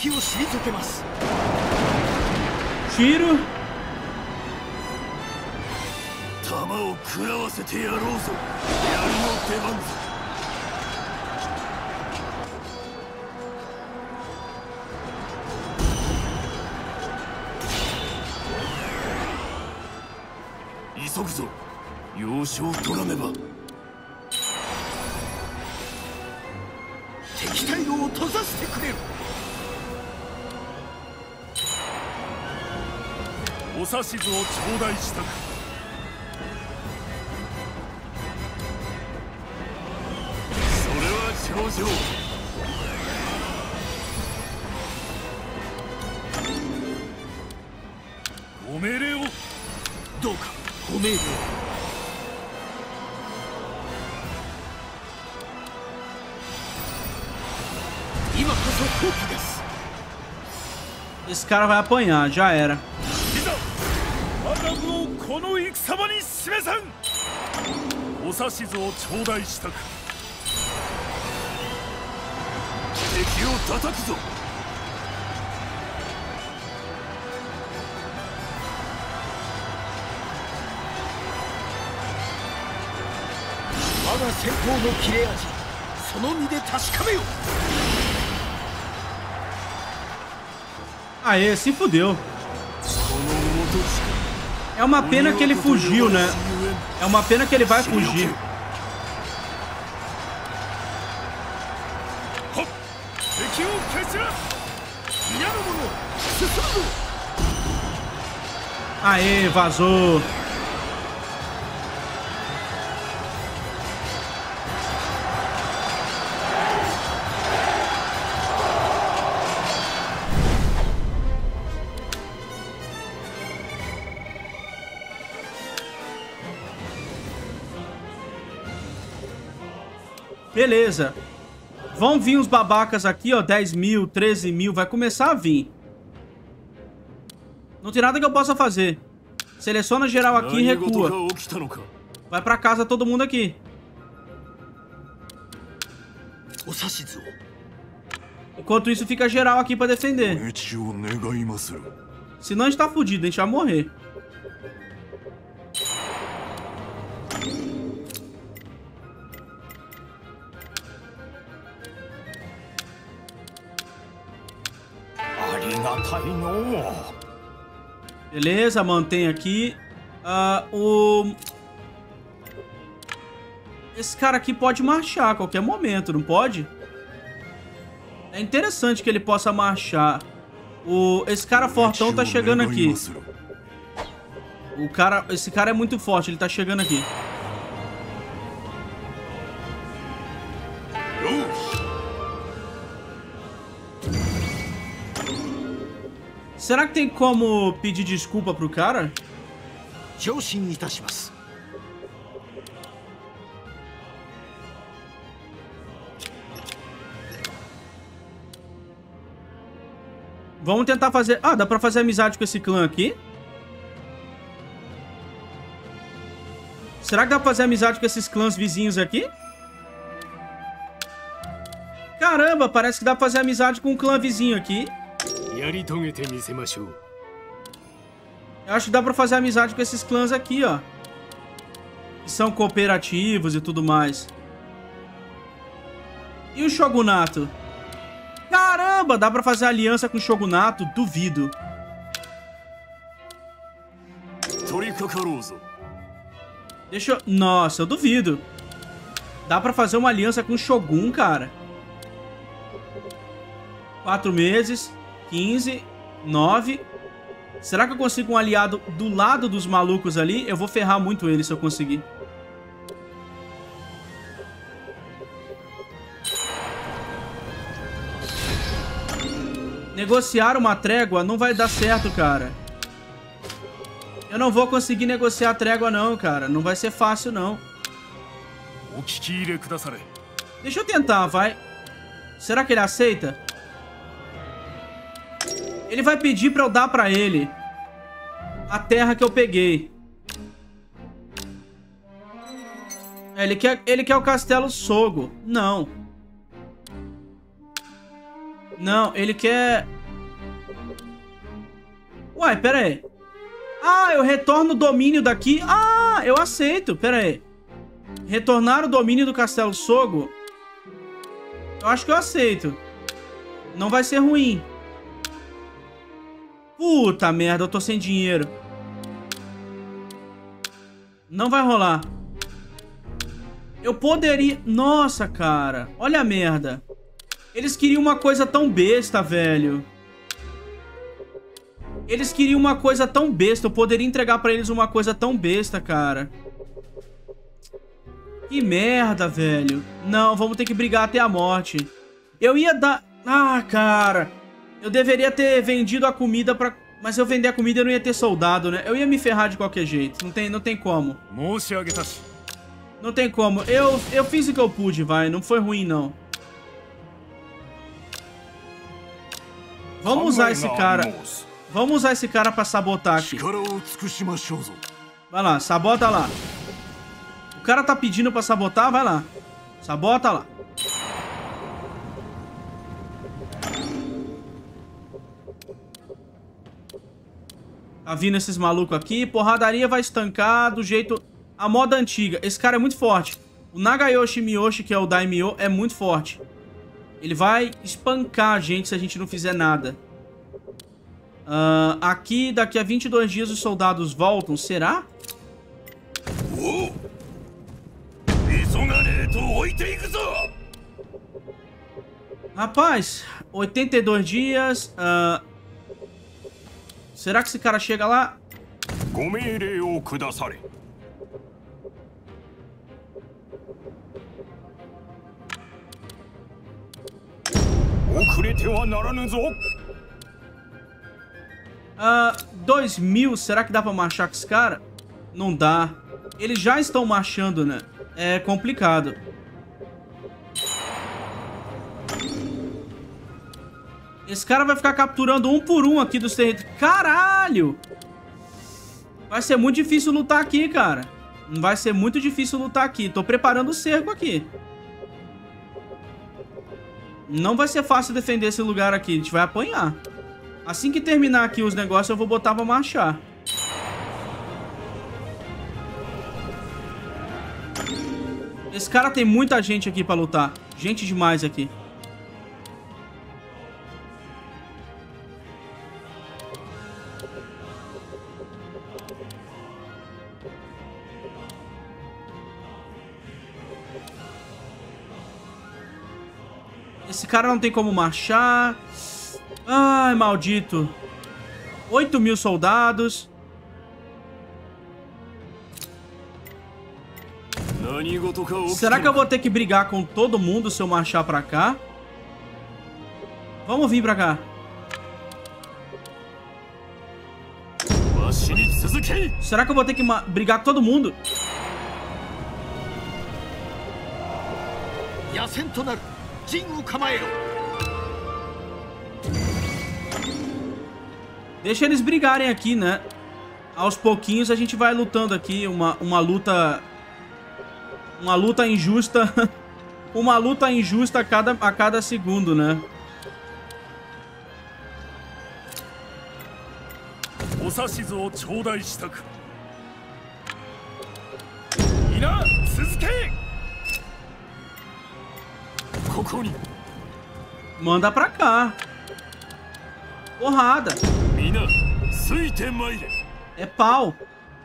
Tiro. 弾を食らわせてやろうぞ。槍の出番ぞ。急ぐぞ。要所を取らねば。敵対を閉ざしてくれる。お指図を頂戴したく。それは頂上。ご命令を。どうかご命令を。今こそ好機です。 Esse cara vai apanhar, já era. この戦場に示さん。お指図を頂戴したく。敵を叩くぞ。我が戦法の切れ味、その身で確かめよ。 Aê, se fudeu. É uma pena que ele fugiu, né? É uma pena que ele vai fugir. Aê, vazou. Beleza. Vão vir os babacas aqui, ó. dez mil, treze mil. Vai começar a vir. Não tem nada que eu possa fazer. Seleciona geral aqui e recua. Vai pra casa todo mundo aqui. Enquanto isso, fica geral aqui pra defender. Senão a gente tá fudido. A gente vai morrer. Beleza, mantém aqui. Uh, o... Esse cara aqui pode marchar a qualquer momento, não pode? É interessante que ele possa marchar. O... Esse cara fortão tá chegando aqui. O cara... Esse cara é muito forte, ele tá chegando aqui. Será que tem como pedir desculpa pro cara? Vamos tentar fazer... Ah, dá pra fazer amizade com esse clã aqui? Será que dá pra fazer amizade com esses clãs vizinhos aqui? Caramba, parece que dá pra fazer amizade com um clã vizinho aqui. Eu acho que dá pra fazer amizade com esses clãs aqui, ó. Que são cooperativos e tudo mais. E o Shogunato? Caramba, dá pra fazer aliança com o Shogunato? Duvido. Deixa eu... Nossa, eu duvido. Dá pra fazer uma aliança com o Shogun, cara. Quatro meses... quinze, nove. Será que eu consigo um aliado do lado dos malucos ali? Eu vou ferrar muito ele se eu conseguir. Negociar uma trégua não vai dar certo, cara. Eu não vou conseguir negociar a trégua não, cara. Não vai ser fácil, não. Deixa eu tentar, vai. Será que ele aceita? Ele vai pedir pra eu dar pra ele a terra que eu peguei. É, ele quer, ele quer o Castelo Sogo. Não. Não, ele quer... Uai, pera aí. Ah, eu retorno o domínio daqui. Ah, eu aceito. Pera aí. Retornar o domínio do Castelo Sogo. Eu acho que eu aceito. Não vai ser ruim. Puta merda, eu tô sem dinheiro. Não vai rolar. Eu poderia... Nossa, cara. Olha a merda. Eles queriam uma coisa tão besta, velho. Eles queriam uma coisa tão besta. Eu poderia entregar pra eles uma coisa tão besta, cara. Que merda, velho. Não, vamos ter que brigar até a morte. Eu ia dar... Ah, cara. Eu deveria ter vendido a comida pra... Mas se eu vender a comida eu não ia ter soldado, né? Eu ia me ferrar de qualquer jeito. Não tem, não tem como. Não tem como. Eu, eu fiz o que eu pude, vai. Não foi ruim, não. Vamos usar esse cara. Vamos usar esse cara pra sabotar aqui. Vai lá, sabota lá. O cara tá pedindo pra sabotar, vai lá. Sabota lá. Tá vindo esses malucos aqui. Porradaria vai estancar do jeito... A moda antiga. Esse cara é muito forte. O Nagayoshi Miyoshi, que é o Daimyo, é muito forte. Ele vai espancar a gente se a gente não fizer nada. Uh, aqui, daqui a vinte e dois dias, os soldados voltam. Será? Rapaz, oitenta e dois dias. Uh, será que esse cara chega lá? Uh, dois mil, será que dá pra marchar com esse cara? Não dá. Eles já estão marchando, né? É complicado. Esse cara vai ficar capturando um por um aqui dos territórios. Caralho! Vai ser muito difícil lutar aqui, cara. Vai ser muito difícil lutar aqui. Tô preparando o cerco aqui. Não vai ser fácil defender esse lugar aqui. A gente vai apanhar. Assim que terminar aqui os negócios, eu vou botar pra marchar. Esse cara tem muita gente aqui pra lutar. Gente demais aqui. Esse cara não tem como marchar. Ai, maldito. oito mil soldados. Será que eu vou ter que brigar com todo mundo se eu marchar pra cá? Vamos vir pra cá. Será que eu vou ter que brigar com todo mundo? Deixa eles brigarem aqui, né? Aos pouquinhos a gente vai lutando aqui. Uma, uma luta... Uma luta injusta. Uma luta injusta a cada, a cada segundo, né? Manda pra cá. Porrada. É pau.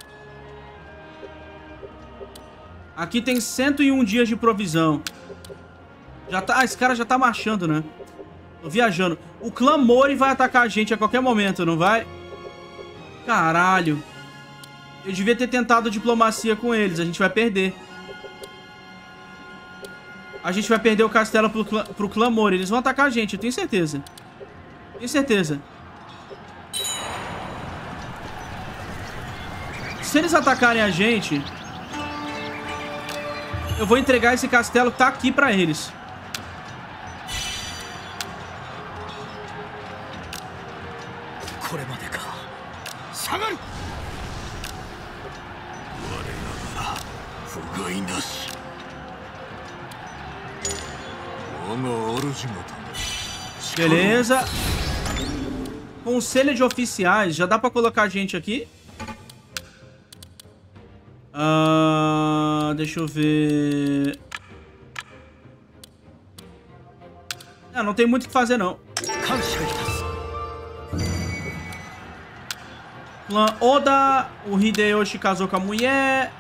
Aqui tem cento e um dias de provisão. Já tá... Ah, esse cara já tá marchando, né? Tô viajando. O clã Mori vai atacar a gente a qualquer momento, não vai? Caralho. Eu devia ter tentado diplomacia com eles. A gente vai perder. A gente vai perder o castelo pro clã, pro clã Mori. Eles vão atacar a gente, eu tenho certeza. Tenho certeza. Se eles atacarem a gente... Eu vou entregar esse castelo que tá aqui pra eles. Beleza. Conselho de oficiais. Já dá pra colocar gente aqui? Uh, deixa eu ver... Ah, não tem muito o que fazer, não. Clã Oda. O Hideyoshi casou com a mulher.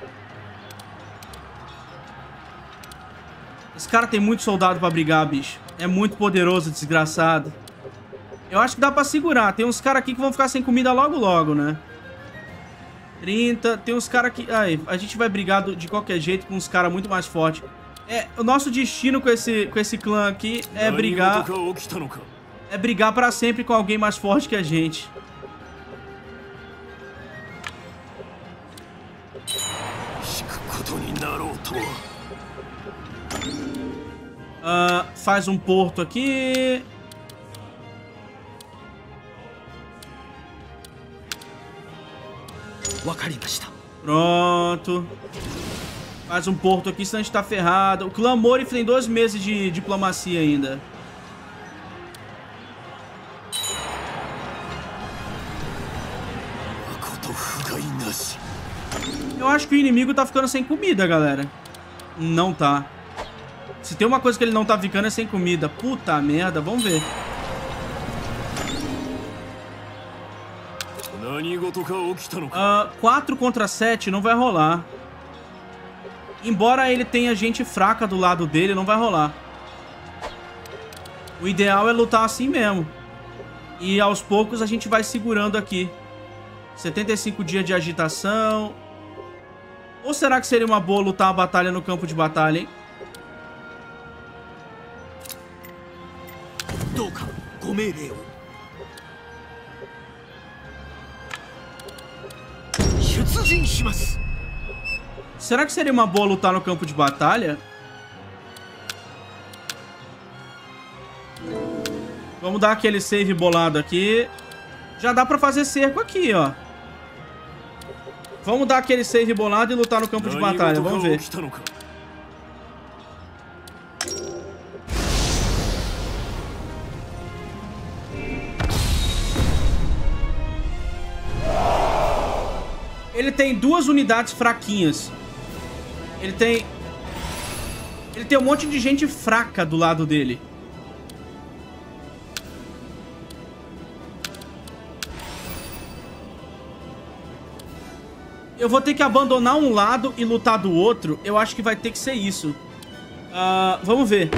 Esse cara tem muito soldado pra brigar, bicho. É muito poderoso, desgraçado. Eu acho que dá pra segurar. Tem uns caras aqui que vão ficar sem comida logo, logo, né? trinta. Tem uns caras que... Aí, a gente vai brigar do, de qualquer jeito com uns caras muito mais fortes. É, o nosso destino com esse, com esse clã aqui é brigar... É brigar pra sempre com alguém mais forte que a gente. Uh, faz um porto aqui. Pronto. Faz um porto aqui, senão a gente tá ferrado. O clã Mori tem dois meses de diplomacia ainda. Eu acho que o inimigo tá ficando sem comida, galera. Não tá. Se tem uma coisa que ele não tá ficando é sem comida. Puta merda, vamos ver. Uh, quatro contra sete não vai rolar. Embora ele tenha gente fraca do lado dele, não vai rolar. O ideal é lutar assim mesmo. E aos poucos a gente vai segurando aqui. setenta e cinco dias de agitação. Ou será que seria uma boa lutar a batalha no campo de batalha, hein? Será que seria uma boa lutar no campo de batalha? Vamos dar aquele save bolado aqui. Já dá pra fazer cerco aqui, ó. Vamos dar aquele save bolado e lutar no campo de batalha. Vamos ver. Ele tem duas unidades fraquinhas. Ele tem... Ele tem um monte de gente fraca do lado dele. Eu vou ter que abandonar um lado e lutar do outro. Eu acho que vai ter que ser isso. Uh, vamos ver.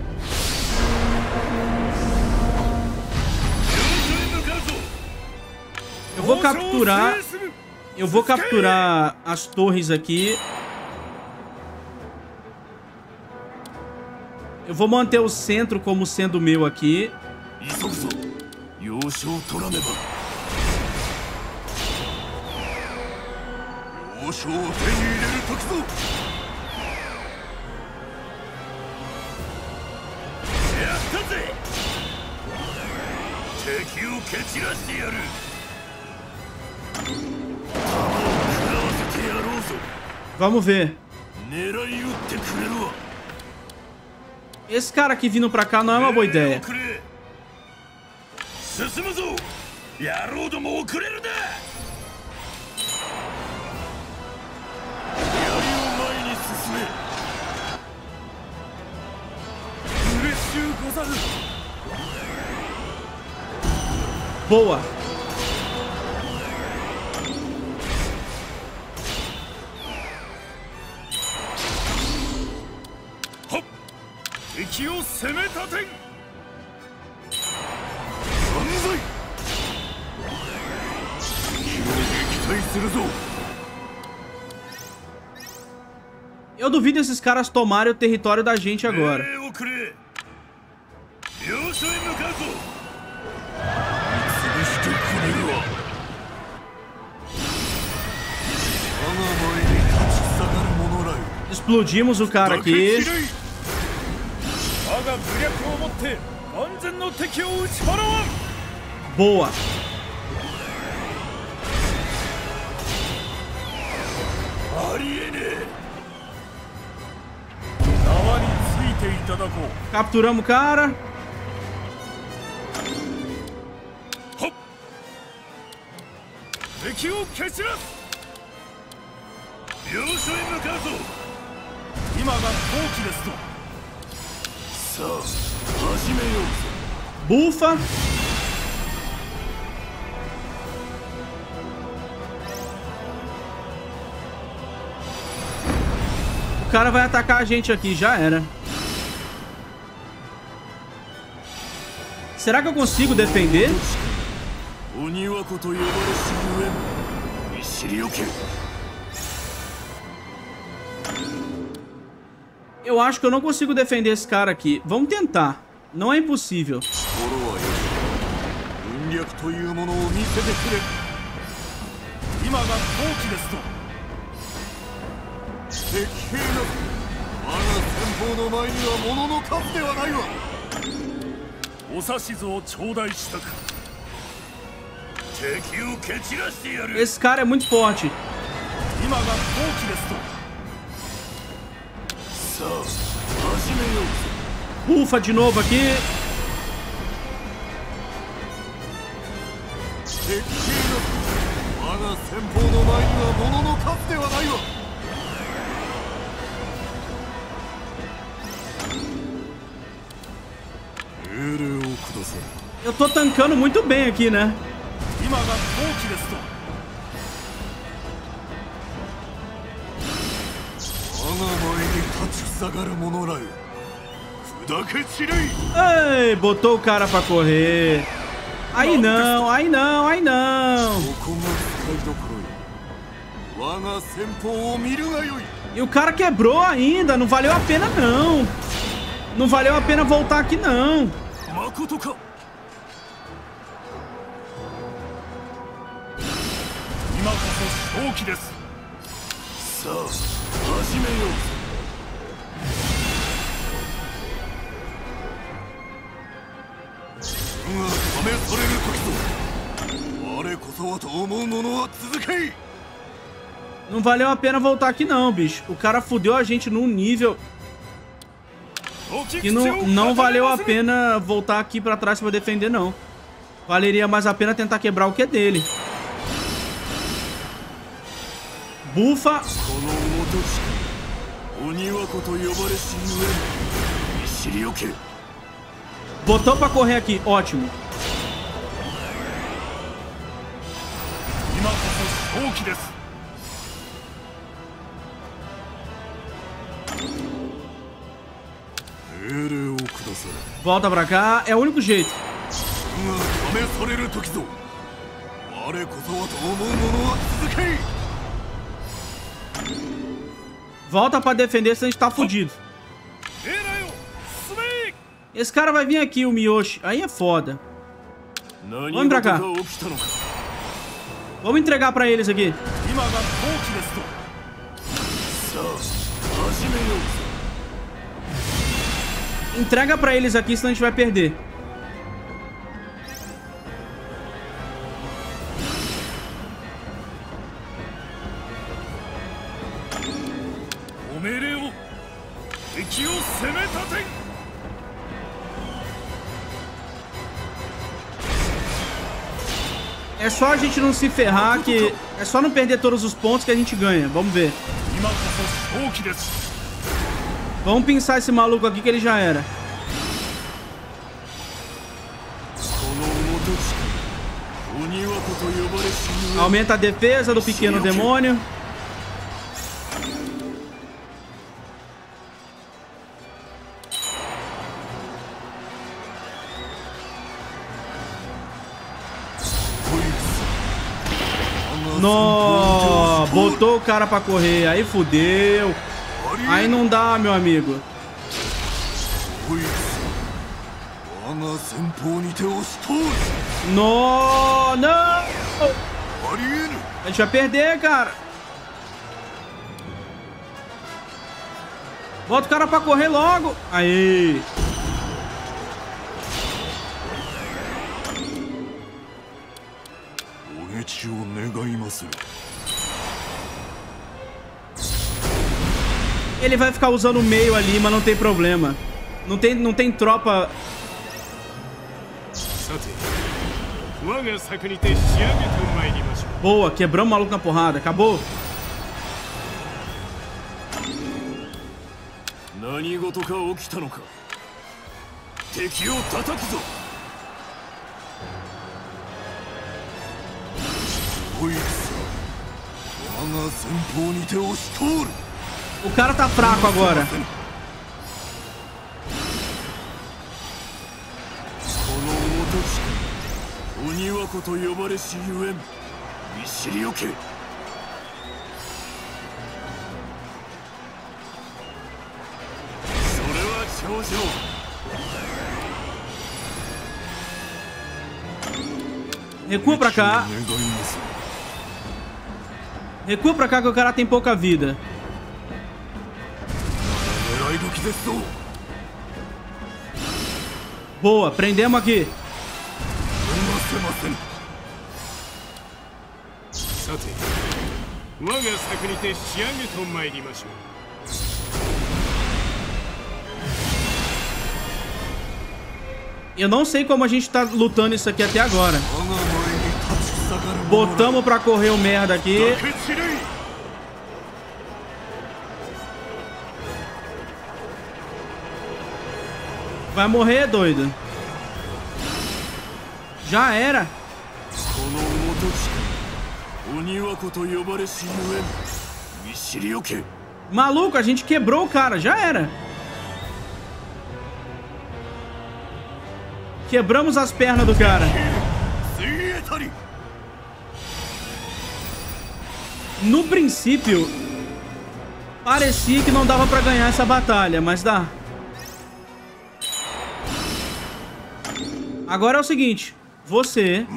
Eu vou capturar... Eu vou capturar as torres aqui. Eu vou manter o centro como sendo meu aqui. Vamos ver. Esse cara aqui vindo pra cá não é uma boa ideia. Boa. Eu duvido esses caras tomarem o território da gente agora. Explodimos o cara aqui. Boa. Capturamos o cara. 敵を蹴散らす。要所へ向かうぞ。今が好機ですと。さあ始めようぞ。 Bufa. O cara vai atacar a gente aqui, já era. Será que eu consigo defender? Eu acho que eu não consigo defender esse cara aqui. Vamos tentar. Não é impossível. Esse cara é muito forte. Ufa, de novo aqui. Eu tô tancando muito bem aqui, né? Ei, botou o cara pra correr. Aí não, aí não, aí não. E o cara quebrou ainda. Não valeu a pena, não. Não valeu a pena voltar aqui, não. Não valeu a pena voltar aqui não, bicho. O cara fudeu a gente num nível que não, não valeu a pena voltar aqui pra trás pra defender, não. Valeria mais a pena tentar quebrar o que é dele. Bufa. Botou pra correr aqui, ótimo. Volta pra cá, é o único jeito. Volta pra defender, senão a gente tá fudido. Esse cara vai vir aqui, o Miyoshi. Aí é foda. Vamos pra cá. Vamos entregar pra eles aqui. Entrega pra eles aqui, senão a gente vai perder. É só a gente não se ferrar, que é só não perder todos os pontos que a gente ganha. Vamos ver. Vamos pinçar esse maluco aqui que ele já era. Aumenta a defesa do pequeno demônio. Nó, botou o cara pra correr, aí fudeu. Aí não dá, meu amigo. Nó, não. A gente vai perder, cara. Bota o cara pra correr logo. Aí. Ele vai ficar usando o meio ali, mas não tem problema. Não tem, não tem tropa. Boa, quebramos o maluco na porrada. Acabou. 何事か起きたのか。敵を叩くぞ。こいつ我が前方にて押し通る。 O cara tá fraco agora. この元し鬼は子と呼ばれしゆえん見知りおけ。 Recua pra cá. Recua pra cá que o cara tem pouca vida. Boa, prendemos aqui. Eu não sei como a gente tá lutando isso aqui até agora. Botamos pra correr o merda aqui. Vai morrer, doido. Já era. Maluco, a gente quebrou o cara. Já era. Quebramos as pernas do cara. No princípio, parecia que não dava pra ganhar essa batalha, mas dá. Agora é o seguinte. Você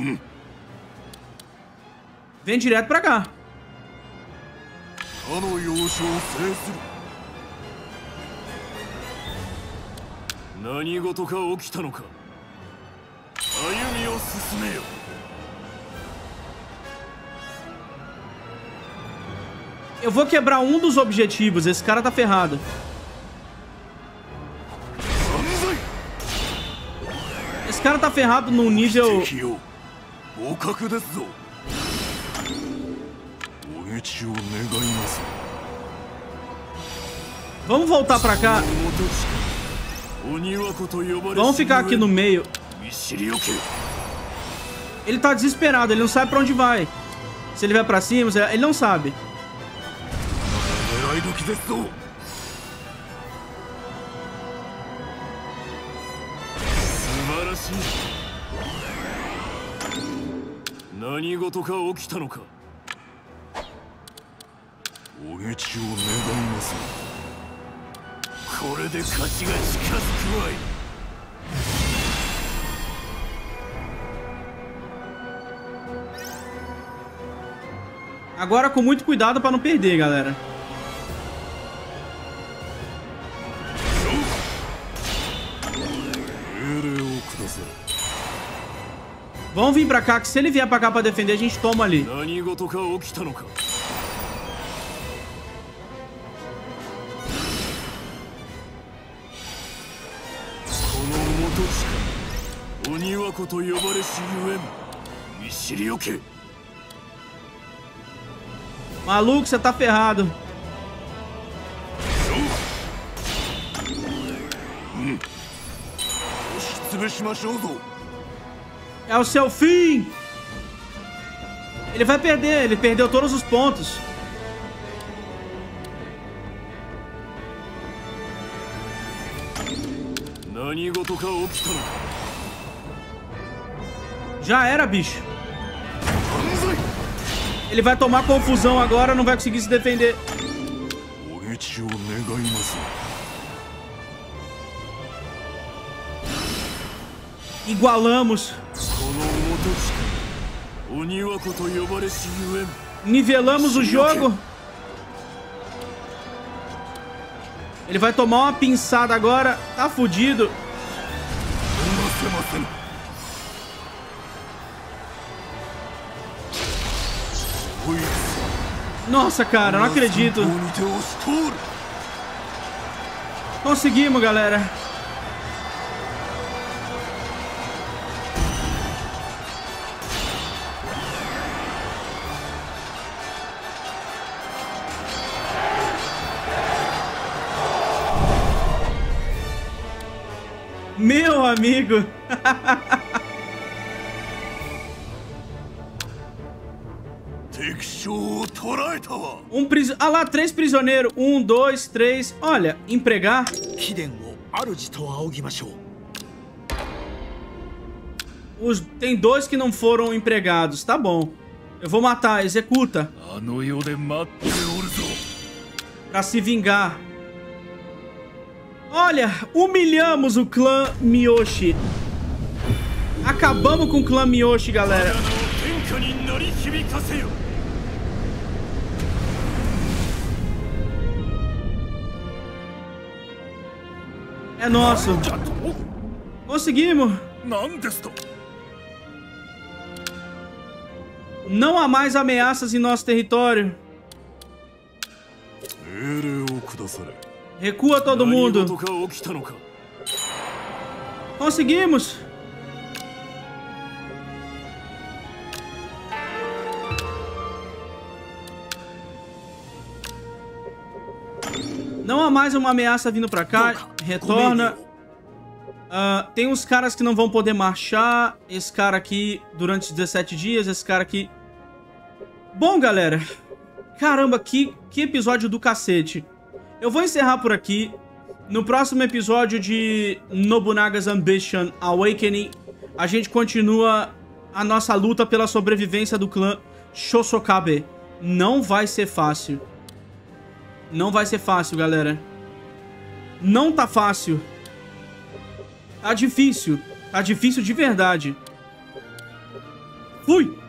vem direto pra cá. Eu vou quebrar um dos objetivos. Esse cara tá ferrado. Esse cara tá ferrado num nível... Vamos voltar pra cá. Vamos ficar aqui no meio. Ele tá desesperado, ele não sabe pra onde vai. Se ele vai pra cima, ele não sabe. Agora com muito cuidado pra não perder, galera. Vamos vir pra cá, que se ele vier pra cá pra defender, a gente toma ali. Maluco, você tá ferrado. É o seu fim. Ele vai perder, ele perdeu todos os pontos. Já era, bicho. Ele vai tomar confusão agora, não vai conseguir se defender. Igualamos. Nivelamos o jogo. Ele vai tomar uma pinçada agora. Tá fudido. Nossa, cara, não acredito. Conseguimos, galera. Meu amigo. Um prisioneiro. Ah lá, três prisioneiros. Um, dois, três. Olha, empregar. Os... Tem dois que não foram empregados. Tá bom. Eu vou matar. Executa. Pra se vingar. Olha, humilhamos o clã Miyoshi. Acabamos com o clã Miyoshi, galera. É nosso. Conseguimos. Não há mais ameaças em nosso território. Recua todo mundo. Conseguimos. Não há mais uma ameaça vindo pra cá. Retorna. Uh, tem uns caras que não vão poder marchar. Esse cara aqui durante dezessete dias. Esse cara aqui. Bom, galera. Caramba, que, que episódio do cacete. Eu vou encerrar por aqui. No próximo episódio de Nobunaga's Ambition Awakening, a gente continua a nossa luta pela sobrevivência do clã Shosokabe. Não vai ser fácil. Não vai ser fácil, galera. Não tá fácil. Tá difícil. Tá difícil de verdade. Fui!